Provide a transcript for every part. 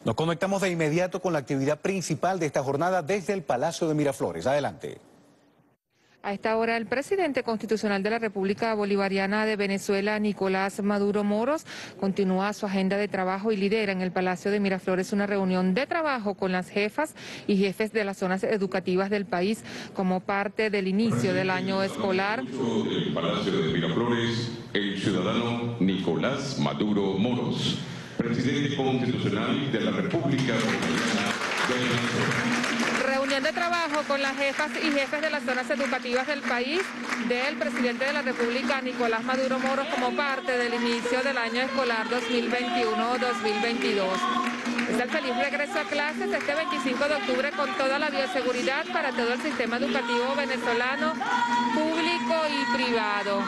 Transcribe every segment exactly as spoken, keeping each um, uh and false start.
Nos conectamos de inmediato con la actividad principal de esta jornada desde el Palacio de Miraflores. Adelante. A esta hora, el presidente constitucional de la República Bolivariana de Venezuela, Nicolás Maduro Moros, continúa su agenda de trabajo y lidera en el Palacio de Miraflores una reunión de trabajo con las jefas y jefes de las zonas educativas del país como parte del inicio del año escolar. Del Palacio de Miraflores, el ciudadano Nicolás Maduro Moros, presidente constitucional de la República Bolivariana de Venezuela. Reunión de trabajo con las jefas y jefes de las zonas educativas del país del presidente de la República, Nicolás Maduro Moros, como parte del inicio del año escolar dos mil veintiuno dos mil veintidós. Es el feliz regreso a clases este veinticinco de octubre con toda la bioseguridad para todo el sistema educativo venezolano, público y privado.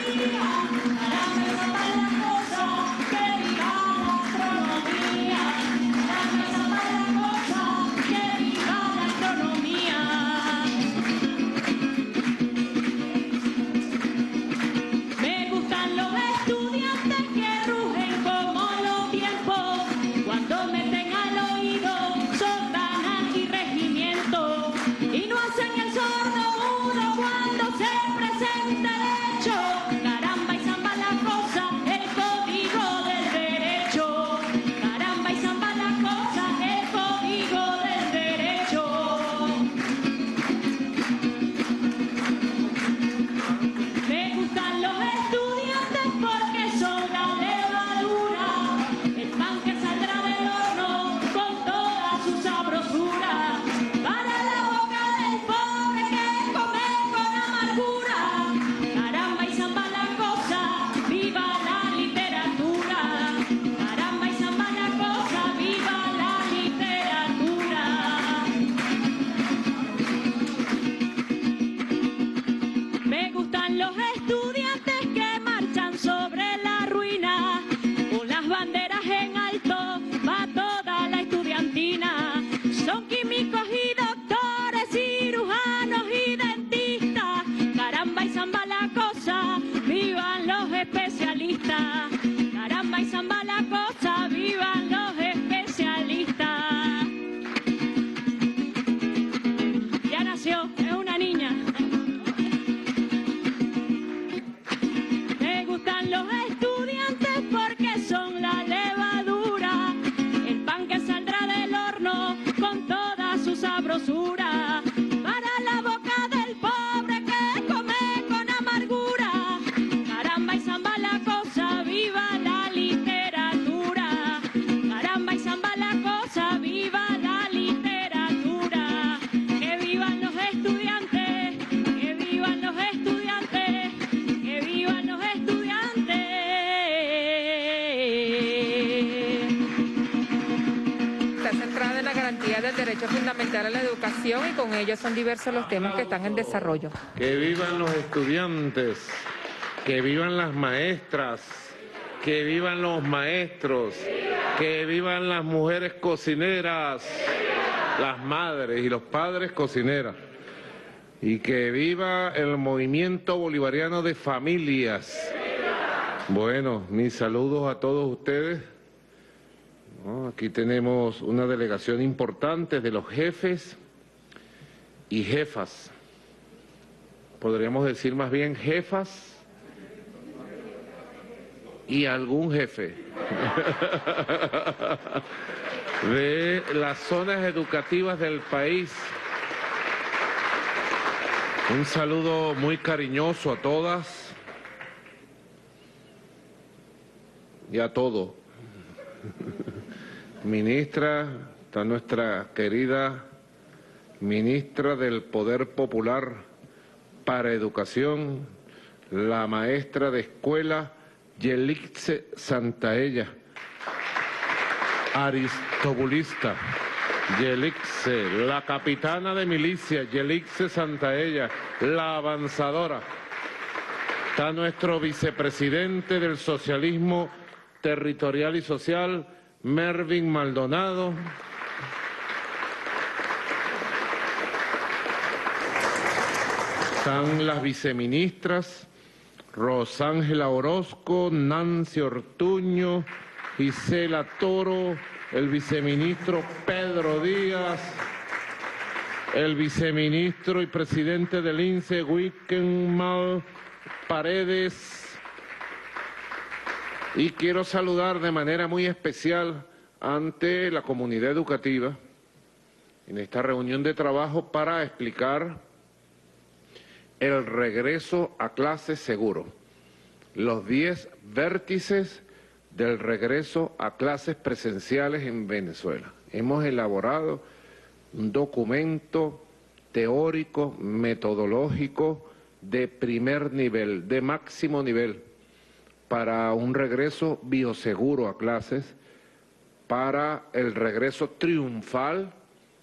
Del derecho fundamental a la educación, y con ello son diversos los temas que están en desarrollo. Que vivan los estudiantes, que vivan las maestras, que vivan los maestros, que vivan las mujeres cocineras, las madres y los padres cocineras, y que viva el movimiento bolivariano de familias. Bueno, mis saludos a todos ustedes. ¿No? Aquí tenemos una delegación importante de los jefes y jefas, podríamos decir más bien jefas y algún jefe de las zonas educativas del país. Un saludo muy cariñoso a todas y a todos. Ministra, está nuestra querida ministra del Poder Popular para Educación, la maestra de escuela Yelixe Santaella, aristobulista, Yelixe, la capitana de milicia, Yelixe Santaella, la avanzadora. Está nuestro vicepresidente del socialismo territorial y social, Mervin Maldonado. Están las viceministras Rosángela Orozco, Nancy Ortuño, Gisela Toro el viceministro Pedro Díaz, el viceministro y presidente del I N S E, Wickenmal Paredes, y quiero saludar de manera muy especial ante la comunidad educativa en esta reunión de trabajo para explicar el regreso a clases seguro, los diez vértices del regreso a clases presenciales en Venezuela. Hemos elaborado un documento teórico, metodológico, de primer nivel, de máximo nivel, para un regreso bioseguro a clases, para el regreso triunfal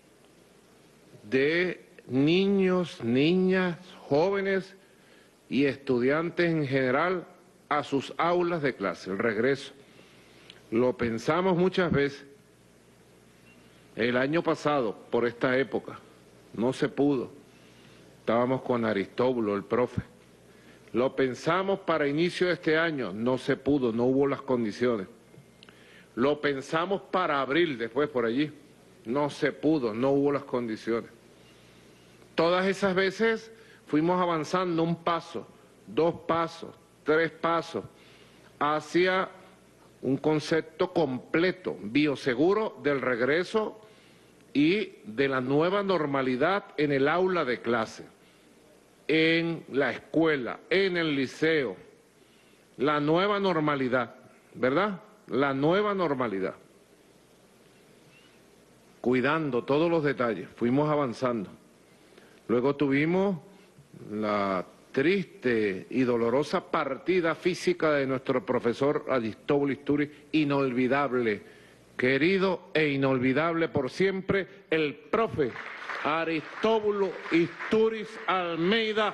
de niños, niñas, jóvenes y estudiantes en general a sus aulas de clase, el regreso. Lo pensamos muchas veces. El año pasado, por esta época, no se pudo. Estábamos con Aristóbulo, el profe. Lo pensamos para inicio de este año, no se pudo, no hubo las condiciones. Lo pensamos para abril, después por allí, no se pudo, no hubo las condiciones. Todas esas veces fuimos avanzando un paso, dos pasos, tres pasos, hacia un concepto completo, bioseguro del regreso y de la nueva normalidad en el aula de clase, en la escuela, en el liceo, la nueva normalidad, ¿verdad? La nueva normalidad. Cuidando todos los detalles, fuimos avanzando. Luego tuvimos la triste y dolorosa partida física de nuestro profesor Aristóbulo Isturiz, inolvidable, querido e inolvidable por siempre, el profe Aristóbulo Isturiz Almeida,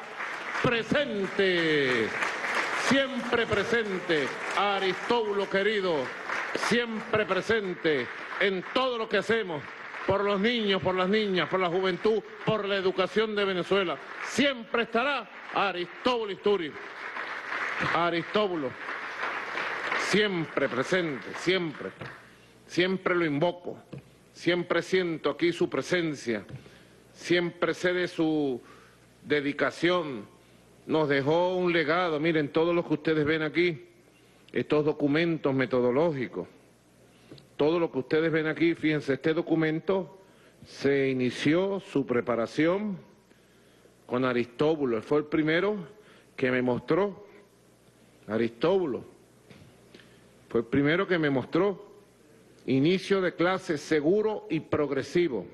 presente, siempre presente, Aristóbulo querido, siempre presente en todo lo que hacemos, por los niños, por las niñas, por la juventud, por la educación de Venezuela. Siempre estará Aristóbulo Isturiz. Aristóbulo, siempre presente, siempre. Siempre lo invoco, siempre siento aquí su presencia, siempre sé de su dedicación. Nos dejó un legado, miren, todo lo que ustedes ven aquí, estos documentos metodológicos. Todo lo que ustedes ven aquí, fíjense, este documento se inició su preparación con Aristóbulo. Él fue el primero que me mostró, Aristóbulo, fue el primero que me mostró inicio de clase seguro y progresivo,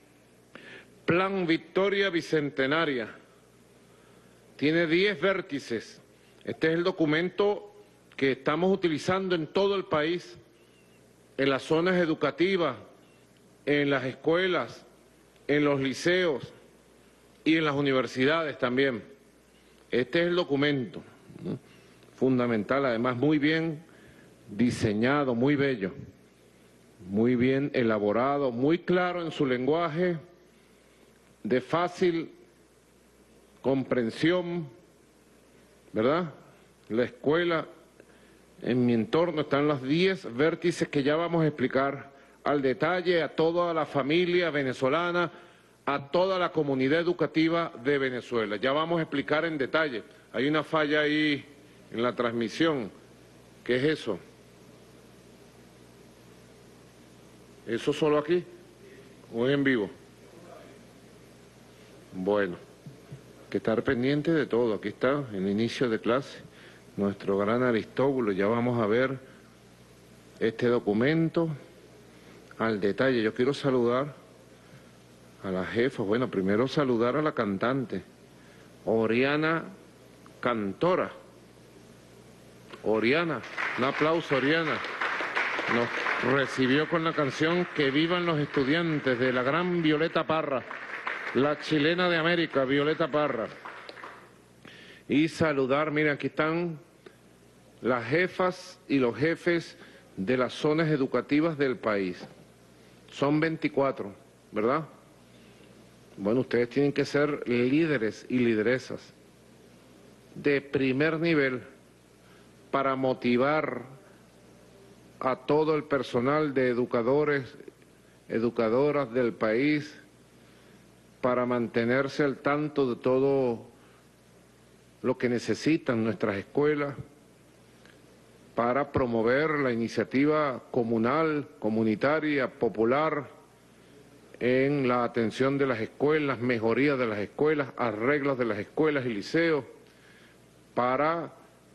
Plan Victoria Bicentenaria, tiene diez vértices. Este es el documento que estamos utilizando en todo el país, en las zonas educativas, en las escuelas, en los liceos y en las universidades también. Este es el documento, ¿no?, fundamental, además muy bien diseñado, muy bello, muy bien elaborado, muy claro en su lenguaje, de fácil comprensión, ¿verdad? La escuela. En mi entorno están los diez vértices que ya vamos a explicar al detalle a toda la familia venezolana, a toda la comunidad educativa de Venezuela. Ya vamos a explicar en detalle. Hay una falla ahí en la transmisión. ¿Qué es eso? ¿Eso solo aquí o es en vivo? Bueno, hay que estar pendiente de todo. Aquí está el inicio de clase. Nuestro gran Aristóbulo, ya vamos a ver este documento al detalle. Yo quiero saludar a la jefa, bueno, primero saludar a la cantante, Oriana Cantora. Oriana, un aplauso, Oriana. Nos recibió con la canción Que vivan los estudiantes, de la gran Violeta Parra, la chilena de América, Violeta Parra. Y saludar, miren, aquí están las jefas y los jefes de las zonas educativas del país. Son veinticuatro, ¿verdad? Bueno, ustedes tienen que ser líderes y lideresas de primer nivel para motivar a todo el personal de educadores, educadoras del país, para mantenerse al tanto de todo lo que necesitan nuestras escuelas, para promover la iniciativa comunal, comunitaria, popular, en la atención de las escuelas, mejoría de las escuelas, arreglos de las escuelas y liceos, para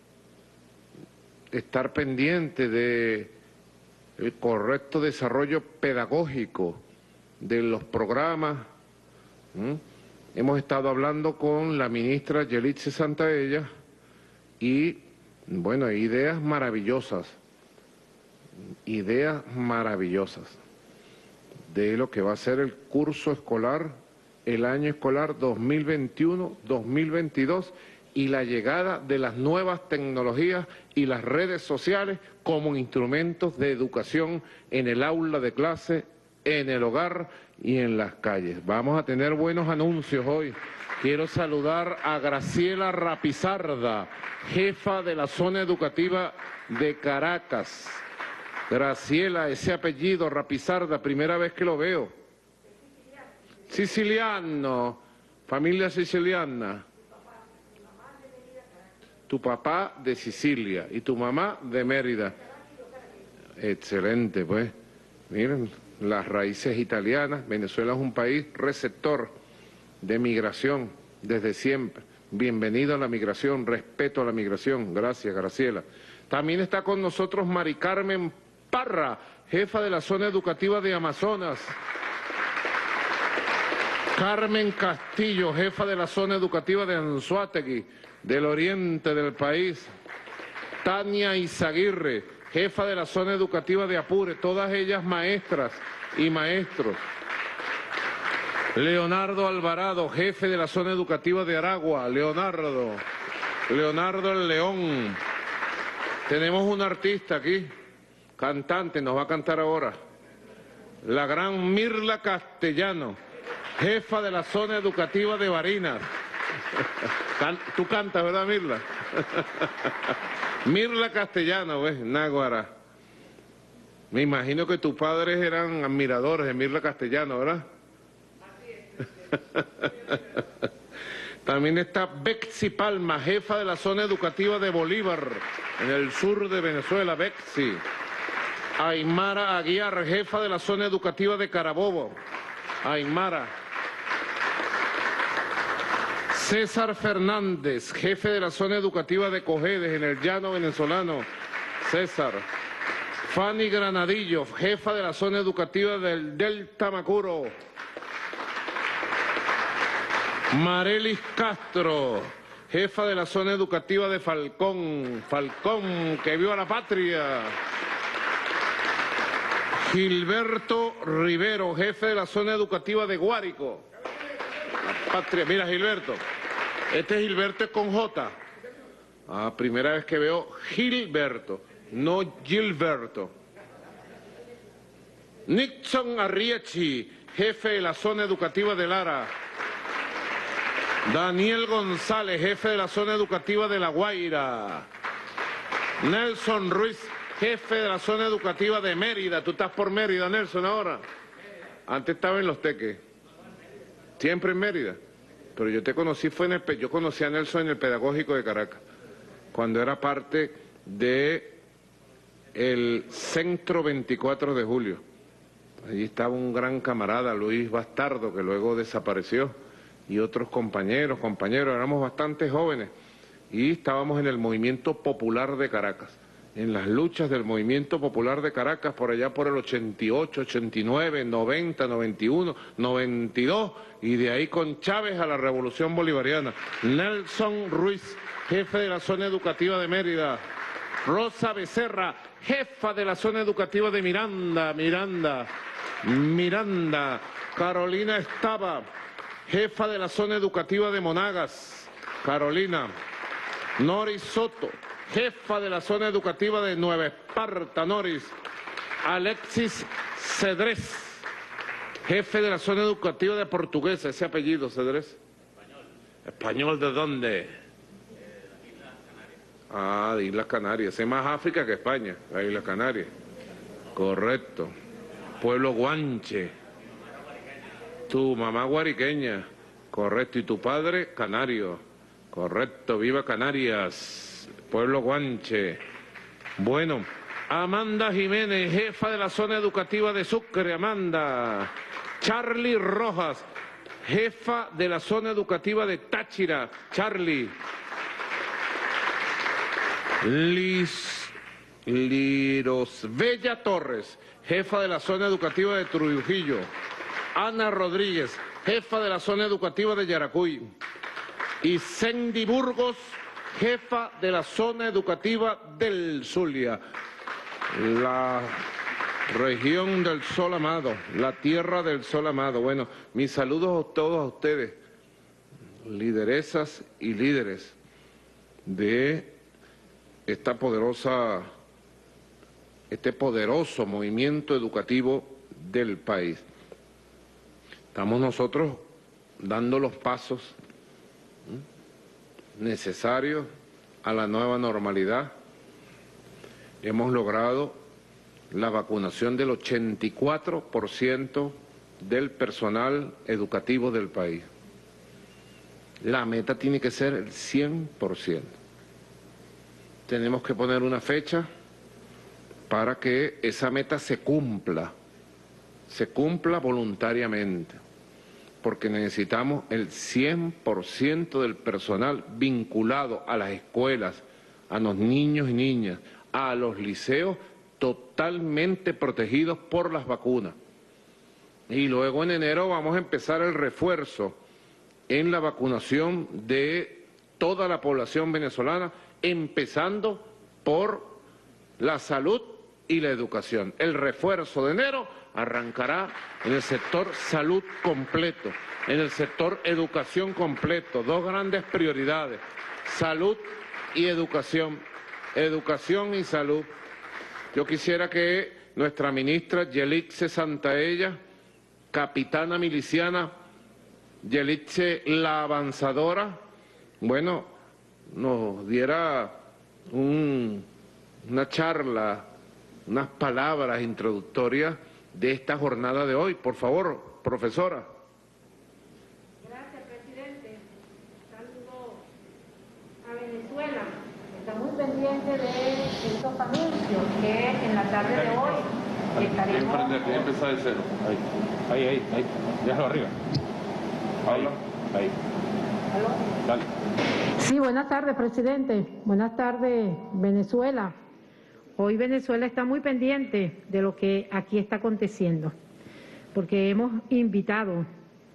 estar pendiente de el correcto desarrollo pedagógico de los programas. ¿Mm? Hemos estado hablando con la ministra Yelitza Santaella y, bueno, ideas maravillosas, ideas maravillosas de lo que va a ser el curso escolar, el año escolar dos mil veintiuno dos mil veintidós, y la llegada de las nuevas tecnologías y las redes sociales como instrumentos de educación en el aula de clase, en el hogar y en las calles. Vamos a tener buenos anuncios hoy. Quiero saludar a Graciela Rapizarda, jefa de la zona educativa de Caracas. Graciela, ese apellido, Rapizarda, primera vez que lo veo. Siciliano, familia siciliana. Tu papá de Sicilia y tu mamá de Mérida. Excelente, pues. Miren, las raíces italianas. Venezuela es un país receptor de migración desde siempre. Bienvenido a la migración, respeto a la migración. Gracias, Graciela. También está con nosotros Mari Carmen Parra, jefa de la zona educativa de Amazonas. Carmen Castillo, jefa de la zona educativa de Anzoátegui, del oriente del país. Tania Izaguirre, jefa de la zona educativa de Apure, todas ellas maestras y maestros. Leonardo Alvarado, jefe de la zona educativa de Aragua. Leonardo, Leonardo el León. Tenemos un artista aquí, cantante, nos va a cantar ahora. La gran Mirla Castellano, jefa de la zona educativa de Barinas. Can, tú cantas, ¿verdad, Mirla? Mirla Castellano, ¿ves? Náguara. Me imagino que tus padres eran admiradores de Mirla Castellano, ¿verdad? También está Bexi Palma, jefa de la zona educativa de Bolívar, en el sur de Venezuela. Bexi. Aymara Aguiar, jefa de la zona educativa de Carabobo. Aymara. César Fernández, jefe de la zona educativa de Cojedes, en el llano venezolano. César. Fanny Granadillo, jefa de la zona educativa del Delta Macuro. Marelis Castro, jefa de la zona educativa de Falcón. Falcón, que viva la patria. Gilberto Rivero, jefe de la zona educativa de Guárico. La patria. Mira, Gilberto. Este Gilberto es con J. Ah, primera vez que veo Gilberto, no Gilberto. Nixon Arriechi, jefe de la zona educativa de Lara. Daniel González, jefe de la zona educativa de La Guaira. Nelson Ruiz, jefe de la zona educativa de Mérida. Tú estás por Mérida, Nelson, ahora. Antes estaba en Los Teques. Siempre en Mérida. Pero yo te conocí, fue en el, yo conocí a Nelson en el Pedagógico de Caracas, cuando era parte de el Centro veinticuatro de Julio. Allí estaba un gran camarada, Luis Bastardo, que luego desapareció, y otros compañeros, compañeros, éramos bastante jóvenes, y estábamos en el Movimiento Popular de Caracas, en las luchas del Movimiento Popular de Caracas, por allá por el ochenta y ocho, ochenta y nueve, noventa, noventa y uno, noventa y dos, y de ahí con Chávez a la Revolución Bolivariana. Nelson Ruiz, jefe de la zona educativa de Mérida. Rosa Becerra, jefa de la zona educativa de Miranda, Miranda, Miranda. Carolina Estaba, jefa de la zona educativa de Monagas. Carolina. Noris Soto, jefa de la zona educativa de Nueva Esparta, Noris. Alexis Cedrés, jefe de la zona educativa de Portuguesa. Ese apellido, Cedrés. Español. ¿Español de dónde? Ah, de Islas Canarias. Es más África que España, las Islas Canarias. Correcto. Pueblo guanche. Tu mamá guariqueña. Correcto. Y tu padre canario. Correcto. Viva Canarias. Pueblo guanche. Bueno, Amanda Jiménez, jefa de la zona educativa de Sucre. Amanda. Charlie Rojas, jefa de la zona educativa de Táchira. Charlie. Liz Lirosbella Torres, jefa de la zona educativa de Trujillo. Ana Rodríguez, jefa de la zona educativa de Yaracuy. Y Cindy Burgos, jefa de la zona educativa del Zulia. La región del Sol Amado, la tierra del Sol Amado. Bueno, mis saludos a todos ustedes, lideresas y líderes de esta poderosa, este poderoso movimiento educativo del país. Estamos nosotros dando los pasos necesarios a la nueva normalidad. Hemos logrado la vacunación del ochenta y cuatro por ciento del personal educativo del país. La meta tiene que ser el cien por ciento. Tenemos que poner una fecha para que esa meta se cumpla, se cumpla voluntariamente, porque necesitamos el cien por ciento del personal vinculado a las escuelas, a los niños y niñas, a los liceos, totalmente protegidos por las vacunas. Y luego en enero vamos a empezar el refuerzo en la vacunación de toda la población venezolana, empezando por la salud y la educación. El refuerzo de enero arrancará en el sector salud completo, en el sector educación completo, dos grandes prioridades, salud y educación, educación y salud. Yo quisiera que nuestra ministra Yelitze Santaella, capitana miliciana, Yelitze la avanzadora, bueno, nos diera un, una charla, unas palabras introductorias de esta jornada de hoy. Por favor, profesora. Gracias, presidente. Saludo a Venezuela. Está muy pendiente de estos anuncios que en la tarde de hoy estaremos... Emprender, empezar de cero. Ahí, ahí, ahí, ahí. Déjalo arriba. Ahí, ahí. ¿Aló? Dale. Sí, buenas tardes, presidente. Buenas tardes, Venezuela. Hoy Venezuela está muy pendiente de lo que aquí está aconteciendo, porque hemos invitado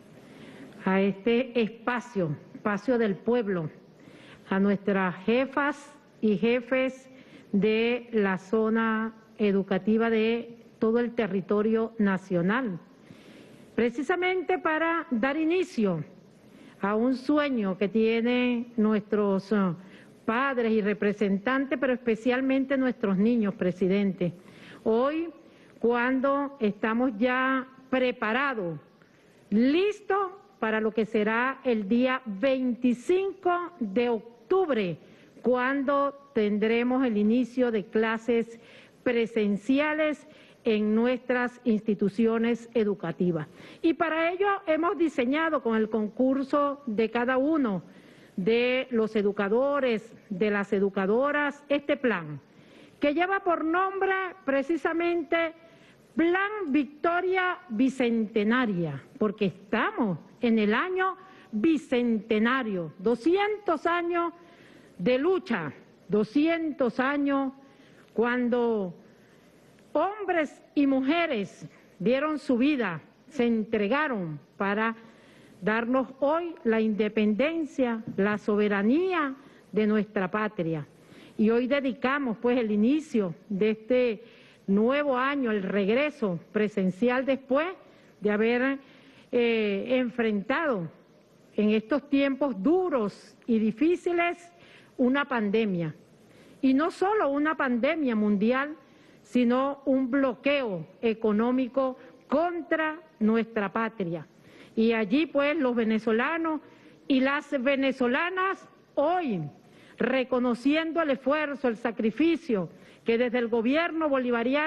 a este espacio, espacio del pueblo, a nuestras jefas y jefes de la zona educativa de todo el territorio nacional, precisamente para dar inicio a un sueño que tienen nuestros uh, padres y representantes, pero especialmente nuestros niños, presidente. Hoy, cuando estamos ya preparados, listos para lo que será el día veinticinco de octubre, cuando tendremos el inicio de clases presenciales en nuestras instituciones educativas. Y para ello hemos diseñado con el concurso de cada uno de los educadores, de las educadoras, este plan, que lleva por nombre precisamente Plan Victoria Bicentenaria, porque estamos en el año bicentenario, doscientos años de lucha, doscientos años cuando hombres y mujeres dieron su vida, se entregaron para darnos hoy la independencia, la soberanía de nuestra patria. Y hoy dedicamos pues el inicio de este nuevo año, el regreso presencial después de haber eh, enfrentado en estos tiempos duros y difíciles una pandemia. Y no solo una pandemia mundial, sino un bloqueo económico contra nuestra patria. Y allí pues los venezolanos y las venezolanas hoy, reconociendo el esfuerzo, el sacrificio que desde el gobierno bolivariano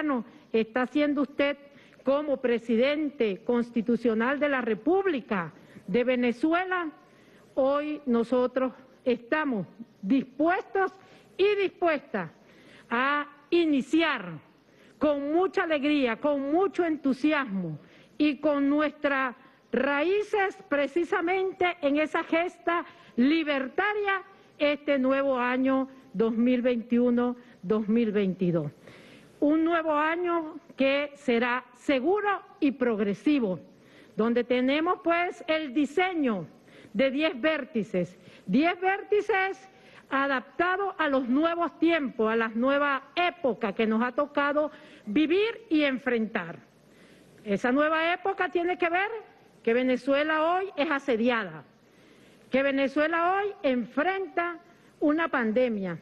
está haciendo usted como presidente constitucional de la República de Venezuela, hoy nosotros estamos dispuestos y dispuestas a iniciar con mucha alegría, con mucho entusiasmo y con nuestras raíces precisamente en esa gesta libertaria este nuevo año dos mil veintiuno dos mil veintidós. Un nuevo año que será seguro y progresivo, donde tenemos pues el diseño de diez vértices, diez vértices adaptados a los nuevos tiempos, a las nuevas épocas que nos ha tocado vivir y enfrentar. Esa nueva época tiene que ver que Venezuela hoy es asediada, que Venezuela hoy enfrenta una pandemia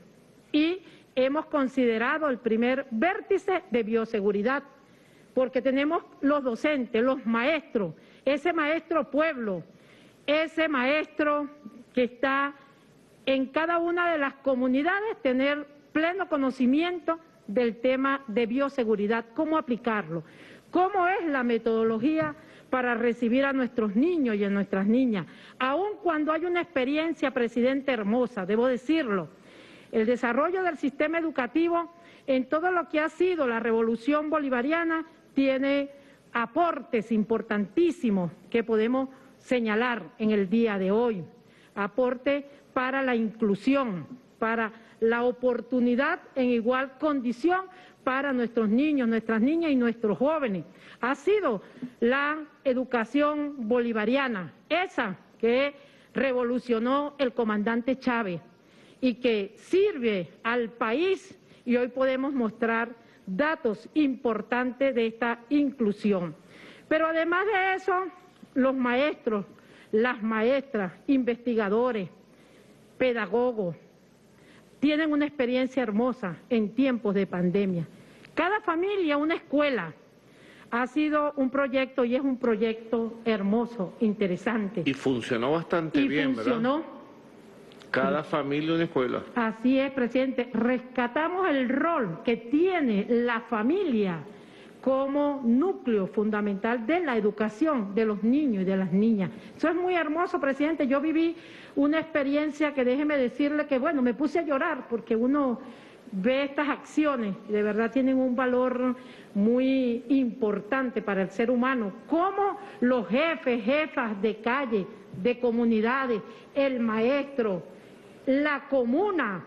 y hemos considerado el primer vértice de bioseguridad, porque tenemos los docentes, los maestros, ese maestro pueblo, ese maestro que está en cada una de las comunidades, tener pleno conocimiento del tema de bioseguridad, cómo aplicarlo, cómo es la metodología para recibir a nuestros niños y a nuestras niñas, aun cuando hay una experiencia, presidente, hermosa, debo decirlo. El desarrollo del sistema educativo en todo lo que ha sido la revolución bolivariana tiene aportes importantísimos que podemos señalar en el día de hoy. Aporte para la inclusión, para la oportunidad en igual condición para nuestros niños, nuestras niñas y nuestros jóvenes. Ha sido la educación bolivariana, esa que revolucionó el comandante Chávez y que sirve al país, y hoy podemos mostrar datos importantes de esta inclusión. Pero además de eso, los maestros, las maestras, investigadores, pedagogos, tienen una experiencia hermosa en tiempos de pandemia. Cada familia, una escuela. Ha sido un proyecto y es un proyecto hermoso, interesante. Y funcionó bastante y bien, funcionó, ¿verdad? Cada familia una escuela. Así es, presidente. Rescatamos el rol que tiene la familia como núcleo fundamental de la educación de los niños y de las niñas. Eso es muy hermoso, presidente. Yo viví una experiencia que déjeme decirle que, bueno, me puse a llorar porque uno ve estas acciones y de verdad tienen un valor muy importante para el ser humano. Cómo los jefes, jefas de calle, de comunidades, el maestro, la comuna,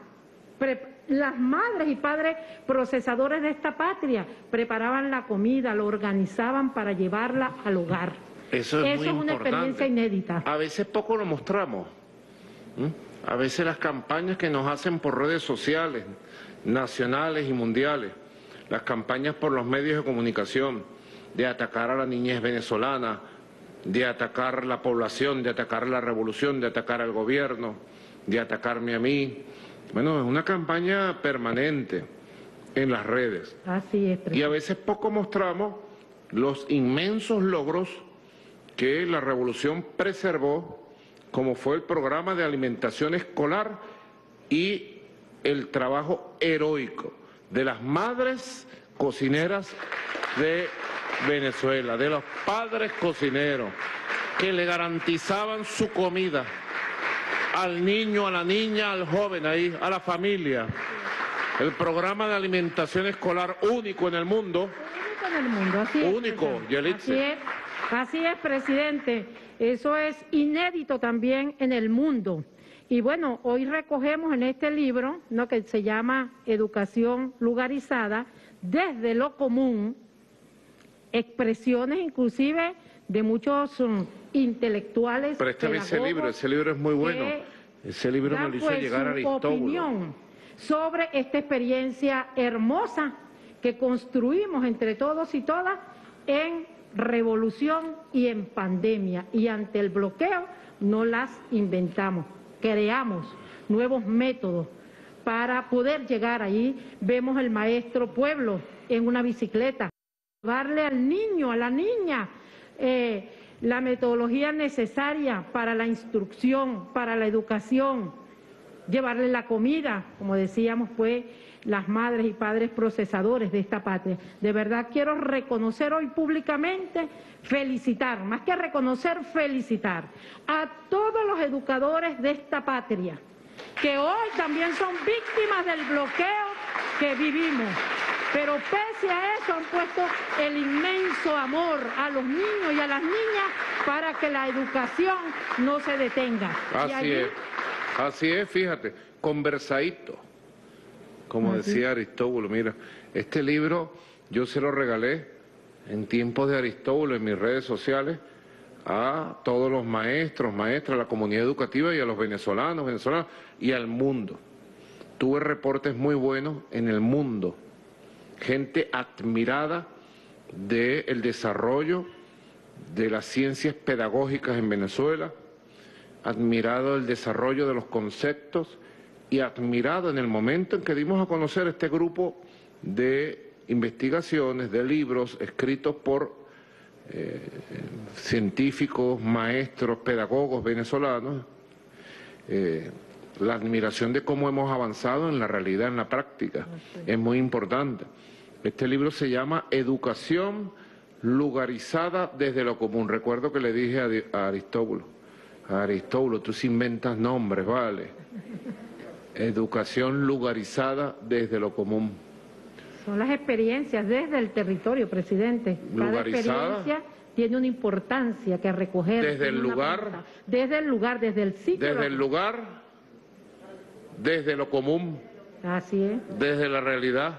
las madres y padres procesadores de esta patria preparaban la comida, lo organizaban para llevarla al hogar. Eso es, Eso muy es una importante. experiencia inédita. A veces poco lo mostramos. ¿Mm? A veces las campañas que nos hacen por redes sociales, nacionales y mundiales, las campañas por los medios de comunicación, de atacar a la niñez venezolana, de atacar la población, de atacar la revolución, de atacar al gobierno, de atacarme a mí. Bueno, es una campaña permanente en las redes. Así es, presidente. Y a veces poco mostramos los inmensos logros que la revolución preservó, como fue el programa de alimentación escolar y el trabajo heroico de las madres cocineras de Venezuela, de los padres cocineros, que le garantizaban su comida al niño, a la niña, al joven ahí, a la familia. El programa de alimentación escolar único en el mundo. Único en el mundo, así es. Único, Yelitza. Así es, así es, presidente. Eso es inédito también en el mundo. Y bueno, hoy recogemos en este libro, ¿no?, que se llama Educación Lugarizada, desde lo común, expresiones inclusive de muchos um, intelectuales. Préstame ese libro, ese libro es muy bueno. Ese libro me lo hizo pues, llegar a su Aristóbulo. opinión sobre esta experiencia hermosa que construimos entre todos y todas en revolución y en pandemia. Y ante el bloqueo no las inventamos, creamos nuevos métodos para poder llegar allí. Vemos el maestro pueblo en una bicicleta, darle al niño, a la niña, eh, la metodología necesaria para la instrucción, para la educación, llevarle la comida, como decíamos, pues las madres y padres procesadores de esta patria. De verdad quiero reconocer hoy públicamente, felicitar, más que reconocer, felicitar a todos los educadores de esta patria, que hoy también son víctimas del bloqueo que vivimos. Pero pese a eso han puesto el inmenso amor a los niños y a las niñas para que la educación no se detenga. Así allí... es, así es, fíjate, conversadito, como así. decía Aristóbulo. Mira, este libro yo se lo regalé en tiempos de Aristóbulo en mis redes sociales a todos los maestros, maestras, a la comunidad educativa y a los venezolanos, venezolanas y al mundo. Tuve reportes muy buenos en el mundo. Gente admirada del desarrollo de las ciencias pedagógicas en Venezuela, admirado del desarrollo de los conceptos y admirado en el momento en que dimos a conocer este grupo de investigaciones, de libros escritos por eh, científicos, maestros, pedagogos venezolanos, eh, la admiración de cómo hemos avanzado en la realidad, en la práctica, es muy importante. Este libro se llama Educación lugarizada desde lo común. Recuerdo que le dije a Aristóbulo, a Aristóbulo, tú sí inventas nombres, vale. Educación lugarizada desde lo común. Son las experiencias desde el territorio, presidente. Cada Lugarizada. experiencia tiene una importancia que recoger. Desde el lugar. Punta. Desde el lugar, desde el sitio. Desde el lugar, desde lo común. Así es. Desde la realidad.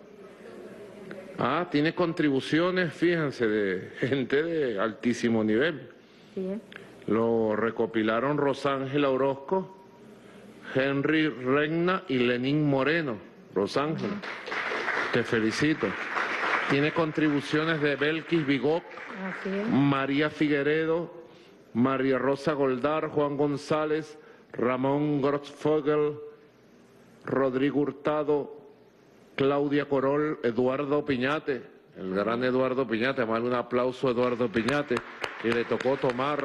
Ah, tiene contribuciones, fíjense, de gente de altísimo nivel. Sí, ¿eh? Lo recopilaron Rosángela Orozco, Henry Regna y Lenín Moreno. Rosángela, te felicito. Tiene contribuciones de Belkis Bigot, Así es. María Figueredo, María Rosa Goldar, Juan González, Ramón Grotzfogel, Rodrigo Hurtado, Claudia Corol, Eduardo Piñate, el gran Eduardo Piñate, además un aplauso a Eduardo Piñate, que le tocó tomar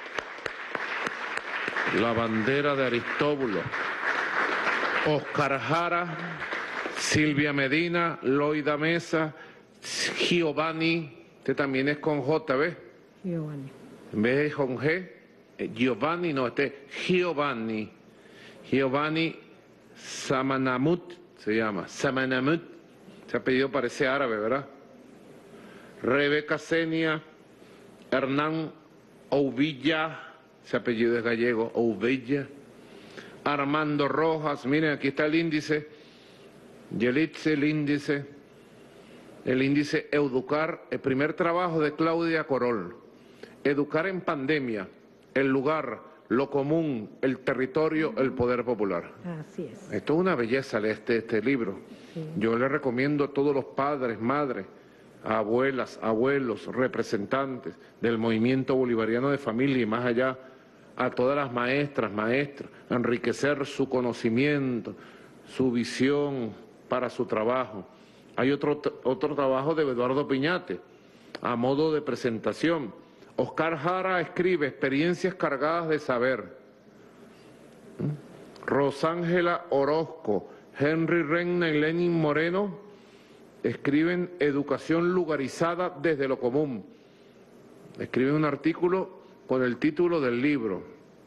la bandera de Aristóbulo. Oscar Jara, Silvia Medina, Loida Mesa, Giovanni, este también es con J, ¿ves? Giovanni. En vez de con G, eh, Giovanni, no, este es Giovanni. Giovanni Samanamut se llama, Samanamut. Ese apellido parece árabe, ¿verdad? Rebeca Senia, Hernán Ouvilla, ese apellido es gallego, Ouvilla. Armando Rojas, miren, aquí está el índice, Yelitze, el índice, el índice Educar, el primer trabajo de Claudia Corol. Educar en pandemia, el lugar, lo común, el territorio, el poder popular. Así es. Esto es una belleza este, este libro. Sí. Yo le recomiendo a todos los padres, madres, abuelas, abuelos, representantes del movimiento bolivariano de familia y más allá, a todas las maestras, maestros, enriquecer su conocimiento, su visión para su trabajo. Hay otro, otro trabajo de Eduardo Piñate, a modo de presentación. Oscar Jara escribe Experiencias cargadas de saber. Rosángela Orozco, Henry Regna y Lenín Moreno escriben Educación lugarizada desde lo común. Escriben un artículo con el título del libro.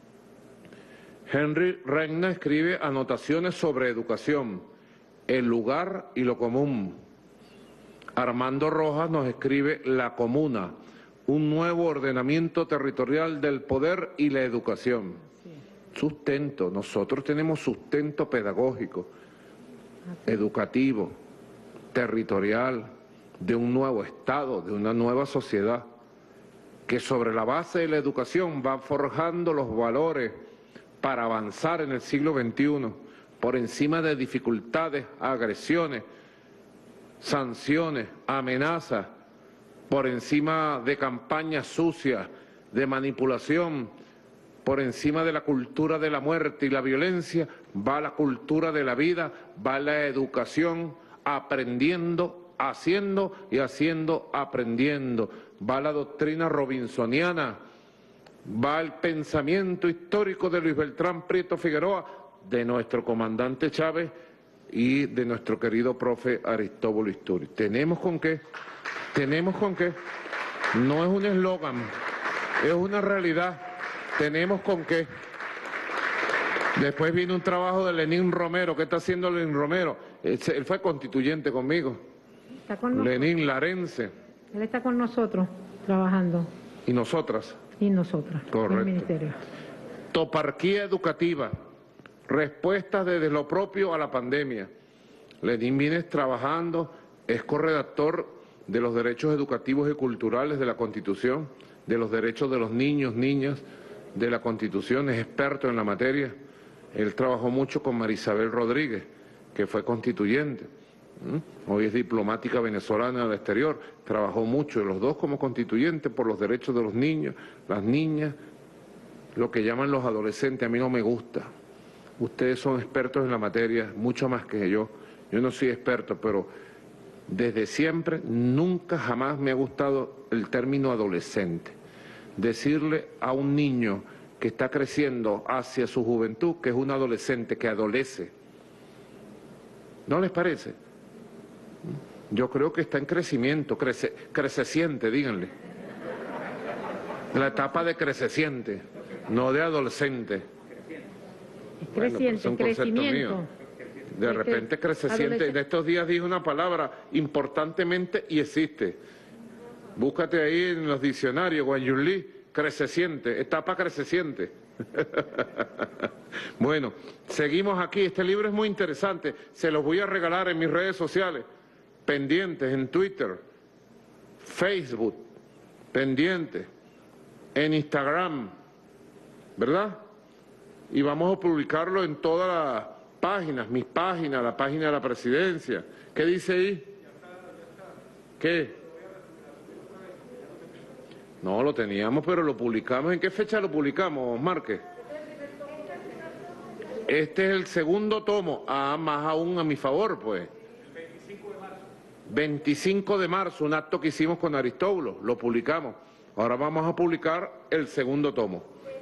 Henry Regna escribe Anotaciones sobre educación, el lugar y lo común. Armando Rojas nos escribe La comuna, un nuevo ordenamiento territorial del poder y la educación. Sustento, nosotros tenemos sustento pedagógico, educativo, territorial, de un nuevo Estado, de una nueva sociedad, que sobre la base de la educación va forjando los valores para avanzar en el siglo veintiuno, por encima de dificultades, agresiones, sanciones, amenazas, por encima de campañas sucias, de manipulación, por encima de la cultura de la muerte y la violencia, va la cultura de la vida, va la educación, aprendiendo, haciendo y haciendo, aprendiendo. Va la doctrina robinsoniana, va el pensamiento histórico de Luis Beltrán Prieto Figueroa, de nuestro comandante Chávez, y de nuestro querido profe Aristóbulo Isturi. ¿Tenemos con qué? ¿Tenemos con qué? No es un eslogan, es una realidad. ¿Tenemos con qué? Después viene un trabajo de Lenín Romero. ¿Qué está haciendo Lenín Romero? Él, él fue constituyente conmigo. Está con nosotros. Lenín Larense. Él está con nosotros trabajando. ¿Y nosotras? Y nosotras. Correcto. El ministerio. Toparquía educativa. Respuestas desde lo propio a la pandemia. Lenín viene trabajando, es corredactor de los derechos educativos y culturales de la Constitución, de los derechos de los niños, niñas de la Constitución, es experto en la materia. Él trabajó mucho con Marisabel Rodríguez, que fue constituyente. ¿Mm? Hoy es diplomática venezolana al exterior. Trabajó mucho, los dos como constituyentes, por los derechos de los niños, las niñas, lo que llaman los adolescentes. A mí no me gusta. Ustedes son expertos en la materia, mucho más que yo. Yo no soy experto, pero desde siempre, nunca jamás me ha gustado el término adolescente. Decirle a un niño que está creciendo hacia su juventud que es un adolescente, que adolece. ¿No les parece? Yo creo que está en crecimiento, crece, crececiente, díganle. La etapa de crececiente, no de adolescente. Es Bueno, creciente, es un concepto crecimiento. mío. De repente crececiente. En estos días dije una palabra importantemente y existe. Búscate ahí en los diccionarios, Guayulí, crececiente, etapa crececiente. Bueno, seguimos aquí. Este libro es muy interesante. Se los voy a regalar en mis redes sociales, pendientes, en Twitter, Facebook, pendientes, en Instagram, ¿verdad? Y vamos a publicarlo en todas las páginas, mis páginas, la página de la presidencia. ¿Qué dice ahí? ¿Qué? No, lo teníamos, pero lo publicamos. ¿En qué fecha lo publicamos, Márquez? Este es el segundo tomo. Ah, más aún a mi favor, pues. veinticinco de marzo, un acto que hicimos con Aristóbulo, lo publicamos. Ahora vamos a publicar el segundo tomo.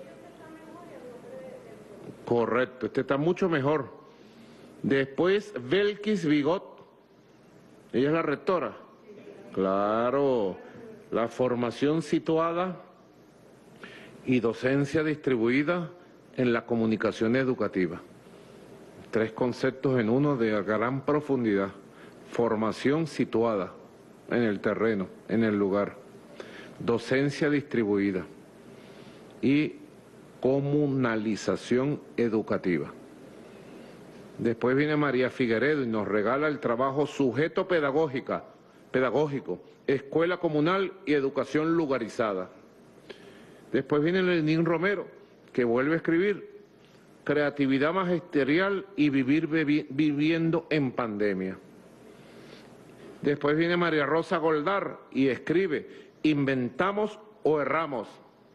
Correcto, este está mucho mejor. Después, Belkis Bigot, ella es la rectora. Claro, la formación situada y docencia distribuida en la comunicación educativa. Tres conceptos en uno de gran profundidad. Formación situada en el terreno, en el lugar. Docencia distribuida y comunalización educativa. Después viene María Figueredo y nos regala el trabajo Sujeto pedagógica, pedagógico, Escuela Comunal y Educación Lugarizada. Después viene Lenín Romero, que vuelve a escribir Creatividad Magisterial y Vivir bebi- Viviendo en Pandemia. Después viene María Rosa Goldar y escribe Inventamos o Erramos.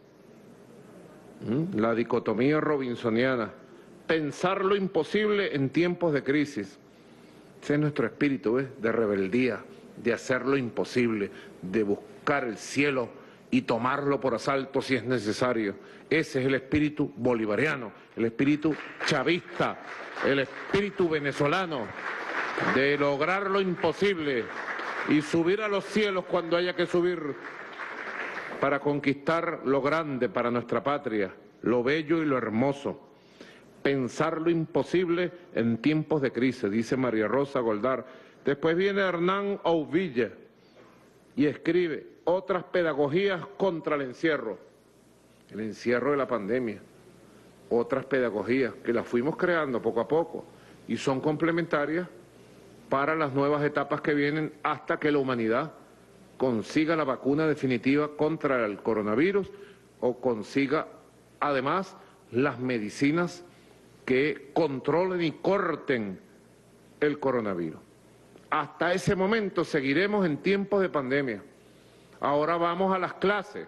¿Mm? La dicotomía robinsoniana. Pensar lo imposible en tiempos de crisis. Ese es nuestro espíritu, ¿ves? De rebeldía, de hacer lo imposible, de buscar el cielo y tomarlo por asalto si es necesario. Ese es el espíritu bolivariano, el espíritu chavista, el espíritu venezolano, de lograr lo imposible y subir a los cielos cuando haya que subir para conquistar lo grande para nuestra patria, lo bello y lo hermoso. Pensar lo imposible en tiempos de crisis, dice María Rosa Goldar. Después viene Hernán Ouvilla y escribe Otras pedagogías contra el encierro, el encierro de la pandemia. Otras pedagogías que las fuimos creando poco a poco y son complementarias para las nuevas etapas que vienen hasta que la humanidad consiga la vacuna definitiva contra el coronavirus o consiga además las medicinas que controlen y corten el coronavirus. Hasta ese momento seguiremos en tiempos de pandemia. Ahora vamos a las clases.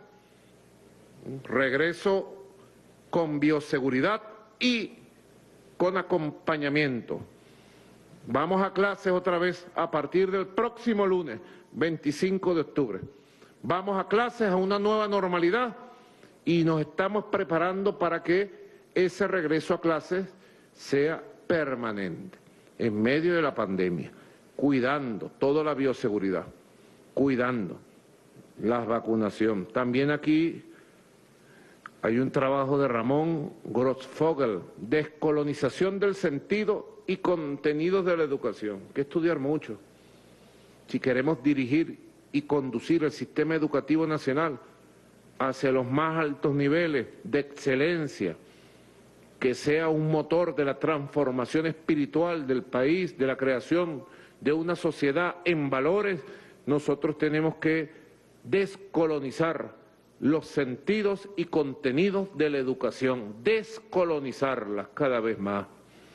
Regreso con bioseguridad y con acompañamiento. Vamos a clases otra vez a partir del próximo lunes, veinticinco de octubre. Vamos a clases a una nueva normalidad y nos estamos preparando para que ese regreso a clases sea permanente. en medio de la pandemia, cuidando toda la bioseguridad, cuidando la vacunación. También aquí hay un trabajo de Ramón Grossfogel, descolonización del sentido y contenidos de la educación. Hay que estudiar mucho si queremos dirigir y conducir el sistema educativo nacional hacia los más altos niveles de excelencia, que sea un motor de la transformación espiritual del país, de la creación de una sociedad en valores. Nosotros tenemos que descolonizar los sentidos y contenidos de la educación, descolonizarlas cada vez más.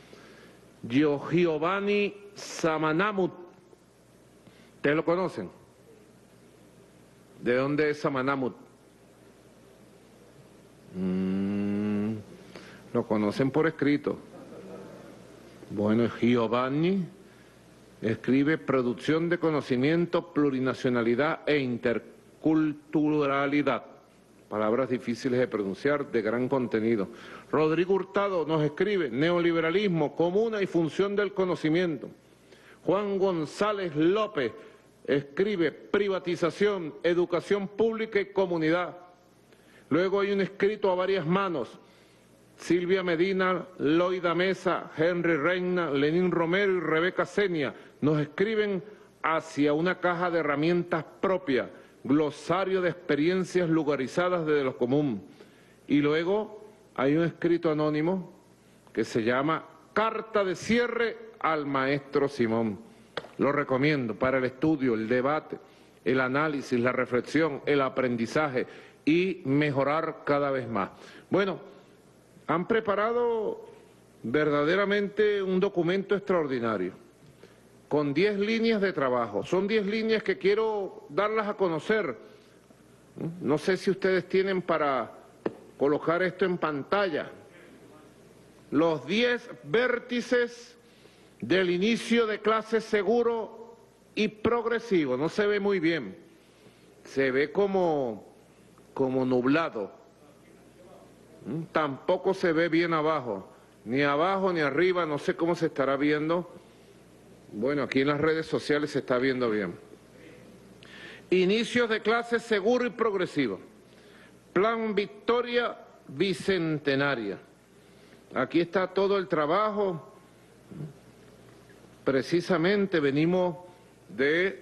Giovanni Samanamut, ¿ustedes lo conocen? ¿De dónde es Samanamut? Mm, lo conocen por escrito. Bueno, Giovanni escribe producción de conocimiento, plurinacionalidad e interculturalidad. Palabras difíciles de pronunciar, de gran contenido. Rodrigo Hurtado nos escribe neoliberalismo, comuna y función del conocimiento. Juan González López escribe privatización, educación pública y comunidad. Luego hay un escrito a varias manos. Silvia Medina, Loida Mesa, Henry Reina, Lenín Romero y Rebeca Senia nos escriben hacia una caja de herramientas propia, glosario de experiencias lugarizadas desde lo común. Y luego hay un escrito anónimo que se llama Carta de cierre al maestro Simón. Lo recomiendo para el estudio, el debate, el análisis, la reflexión, el aprendizaje y mejorar cada vez más. Bueno, han preparado verdaderamente un documento extraordinario, con diez líneas de trabajo. Son diez líneas que quiero darlas a conocer. No sé si ustedes tienen para colocar esto en pantalla. Los diez vértices del inicio de clases seguro y progresivo. No se ve muy bien. Se ve como, como nublado. Tampoco se ve bien abajo. Ni abajo ni arriba, no sé cómo se estará viendo. Bueno, aquí en las redes sociales se está viendo bien. Inicios de clases seguro y progresivo. Plan Victoria Bicentenaria. Aquí está todo el trabajo. Precisamente venimos de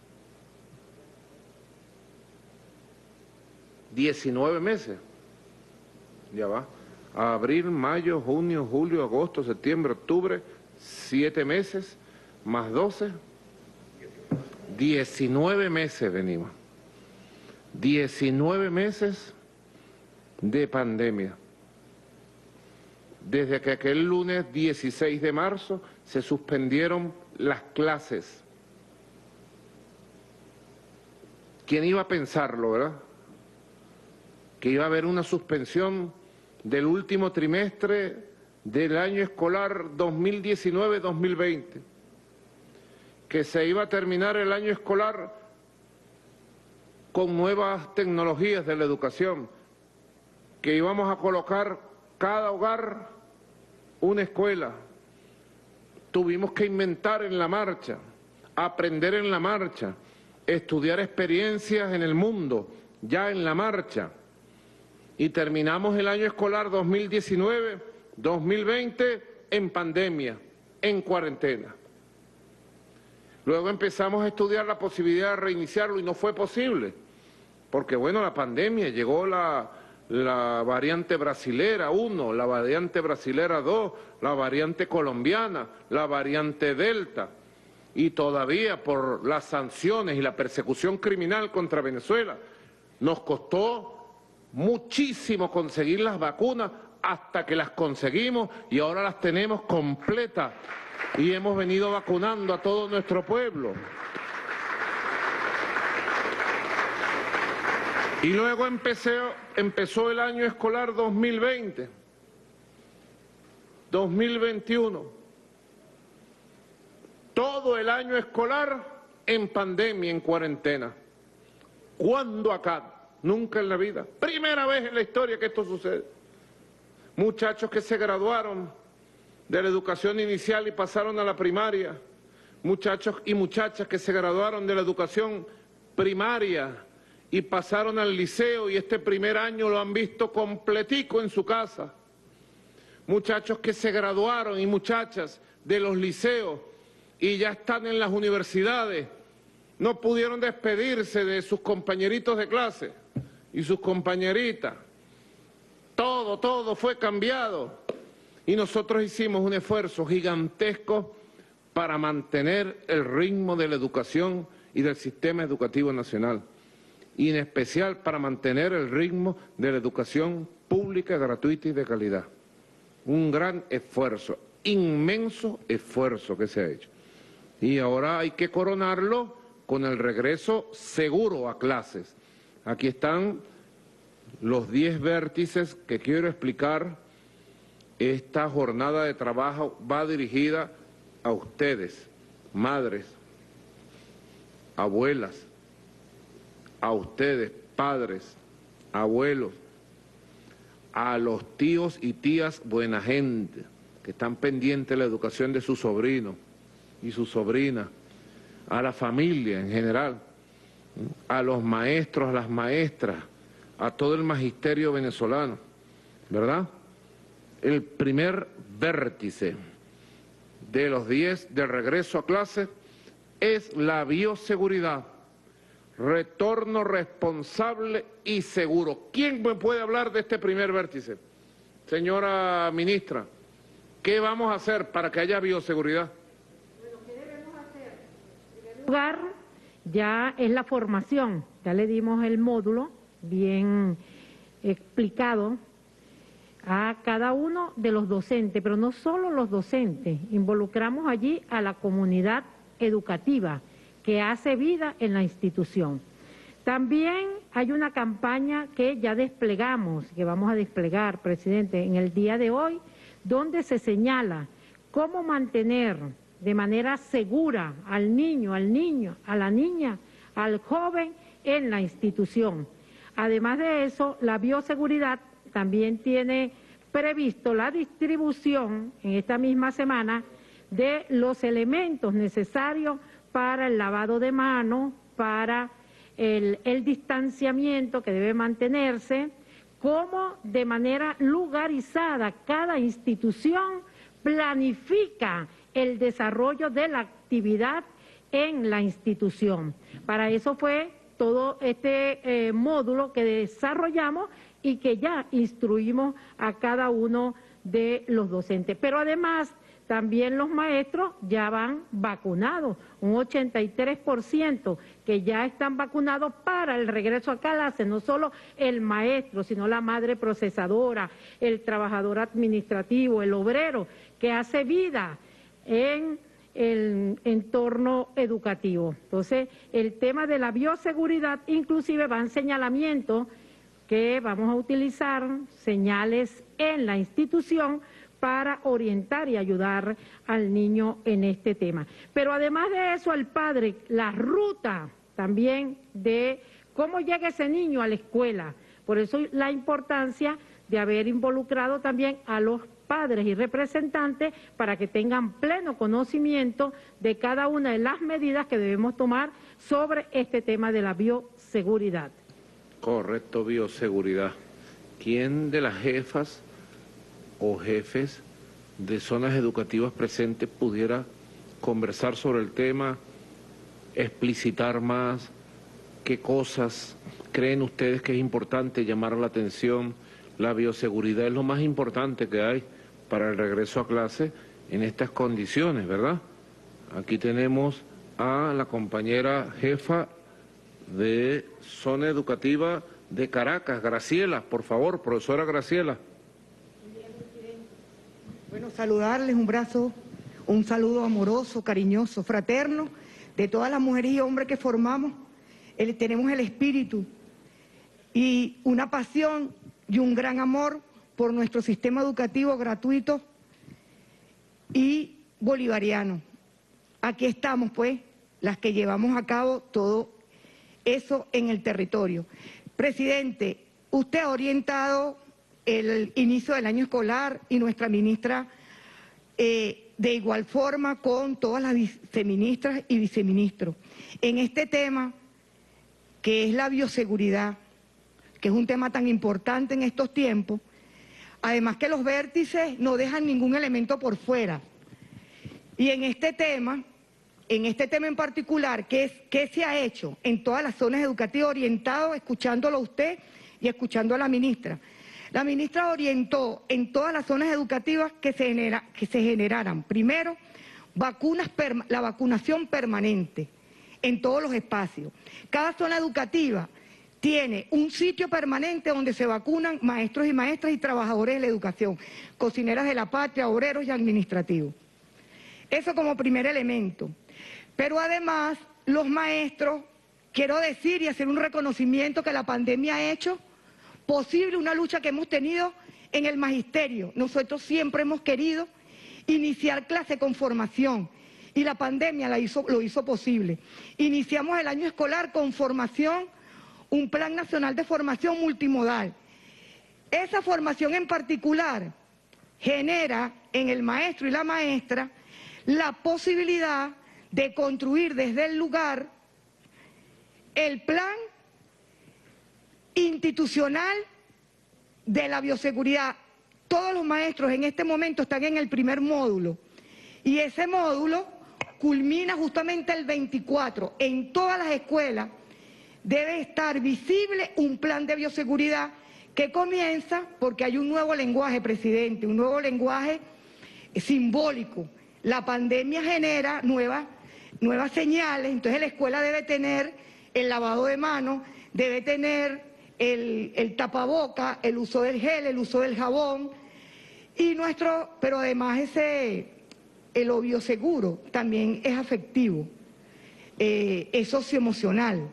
diecinueve meses. Ya va. Abril, mayo, junio, julio, agosto, septiembre, octubre, siete meses. Más doce, diecinueve meses venimos, diecinueve meses de pandemia. Desde que aquel lunes dieciséis de marzo se suspendieron las clases. ¿Quién iba a pensarlo, verdad? Que iba a haber una suspensión del último trimestre del año escolar dos mil diecinueve dos mil veinte. Que se iba a terminar el año escolar con nuevas tecnologías de la educación, que íbamos a colocar cada hogar una escuela. Tuvimos que inventar en la marcha, aprender en la marcha, estudiar experiencias en el mundo, ya en la marcha. Y terminamos el año escolar dos mil diecinueve dos mil veinte en pandemia, en cuarentena. Luego empezamos a estudiar la posibilidad de reiniciarlo y no fue posible, porque bueno, la pandemia, llegó la, la variante brasilera uno, la variante brasilera dos, la variante colombiana, la variante delta, y todavía por las sanciones y la persecución criminal contra Venezuela, nos costó muchísimo conseguir las vacunas hasta que las conseguimos y ahora las tenemos completas. Y hemos venido vacunando a todo nuestro pueblo. Y luego empecé, empezó el año escolar dos mil veinte, dos mil veintiuno. Todo el año escolar en pandemia, en cuarentena. ¿Cuándo acá? Nunca en la vida. Primera vez en la historia que esto sucede. Muchachos que se graduaron de la educación inicial y pasaron a la primaria, muchachos y muchachas que se graduaron de la educación primaria y pasaron al liceo y este primer año lo han visto completico en su casa, muchachos que se graduaron y muchachas de los liceos y ya están en las universidades, no pudieron despedirse de sus compañeritos de clase y sus compañeritas. Todo, todo fue cambiado y nosotros hicimos un esfuerzo gigantesco para mantener el ritmo de la educación y del sistema educativo nacional, y en especial para mantener el ritmo de la educación pública, gratuita y de calidad. Un gran esfuerzo, inmenso esfuerzo que se ha hecho. Y ahora hay que coronarlo con el regreso seguro a clases. Aquí están los diez vértices que quiero explicar. Esta jornada de trabajo va dirigida a ustedes, madres, abuelas, a ustedes, padres, abuelos, a los tíos y tías buena gente que están pendientes de la educación de sus sobrinos y sus sobrinas, a la familia en general, a los maestros, a las maestras, a todo el magisterio venezolano, ¿verdad? El primer vértice de los diez de regreso a clase es la bioseguridad, retorno responsable y seguro. ¿Quién me puede hablar de este primer vértice? Señora ministra, ¿qué vamos a hacer para que haya bioseguridad? Bueno, ¿qué debemos hacer? En primer lugar, ya es la formación, ya le dimos el módulo bien explicado a cada uno de los docentes, pero no solo los docentes, involucramos allí a la comunidad educativa que hace vida en la institución. También hay una campaña que ya desplegamos, que vamos a desplegar, presidente, en el día de hoy, donde se señala cómo mantener de manera segura al niño, al niño, a la niña, al joven en la institución. Además de eso, la bioseguridad también tiene previsto la distribución en esta misma semana de los elementos necesarios para el lavado de manos, para el, el distanciamiento que debe mantenerse, cómo de manera lugarizada cada institución planifica el desarrollo de la actividad en la institución. Para eso fue todo este eh, módulo que desarrollamos y que ya instruimos a cada uno de los docentes. Pero además, también los maestros ya van vacunados, un ochenta y tres por ciento que ya están vacunados para el regreso a clase, no solo el maestro, sino la madre procesadora, el trabajador administrativo, el obrero, que hace vida en el entorno educativo. Entonces, el tema de la bioseguridad inclusive va en señalamiento que vamos a utilizar señales en la institución para orientar y ayudar al niño en este tema. Pero además de eso, al padre, la ruta también de cómo llega ese niño a la escuela. Por eso la importancia de haber involucrado también a los padres y representantes para que tengan pleno conocimiento de cada una de las medidas que debemos tomar sobre este tema de la bioseguridad. Correcto, bioseguridad. ¿Quién de las jefas o jefes de zonas educativas presentes pudiera conversar sobre el tema, explicitar más qué cosas creen ustedes que es importante llamar la atención? La bioseguridad es lo más importante que hay para el regreso a clase en estas condiciones, ¿verdad? Aquí tenemos a la compañera jefa de zona educativa de Caracas, Graciela, por favor, profesora Graciela. Bueno, saludarles, un brazo, un saludo amoroso, cariñoso, fraterno, de todas las mujeres y hombres que formamos. El, tenemos el espíritu y una pasión y un gran amor por nuestro sistema educativo gratuito y bolivariano. Aquí estamos, pues, las que llevamos a cabo todo eso en el territorio. Presidente, usted ha orientado el inicio del año escolar y nuestra ministra eh, de igual forma con todas las viceministras y viceministros. En este tema, que es la bioseguridad, que es un tema tan importante en estos tiempos, además que los vértices no dejan ningún elemento por fuera. Y en este tema, en este tema en particular, ¿qué, es, qué se ha hecho en todas las zonas educativas orientado, escuchándolo a usted y escuchando a la ministra? La ministra orientó en todas las zonas educativas que se, genera, que se generaran, primero, vacunas, la vacunación permanente en todos los espacios. Cada zona educativa tiene un sitio permanente donde se vacunan maestros y maestras y trabajadores de la educación, cocineras de la patria, obreros y administrativos. Eso como primer elemento. Pero además, los maestros, quiero decir y hacer un reconocimiento que la pandemia ha hecho posible una lucha que hemos tenido en el magisterio. Nosotros siempre hemos querido iniciar clase con formación y la pandemia la hizo, lo hizo posible. Iniciamos el año escolar con formación, un plan nacional de formación multimodal. Esa formación en particular genera en el maestro y la maestra la posibilidad de construir desde el lugar el plan institucional de la bioseguridad. Todos los maestros en este momento están en el primer módulo y ese módulo culmina justamente el veinticuatro. En todas las escuelas debe estar visible un plan de bioseguridad que comienza porque hay un nuevo lenguaje, presidente, un nuevo lenguaje simbólico. La pandemia genera nuevas, nuevas señales, entonces la escuela debe tener el lavado de manos, debe tener el, el tapaboca, el uso del gel, el uso del jabón, y nuestro, pero además ese, el bioseguro también es afectivo, eh, es socioemocional,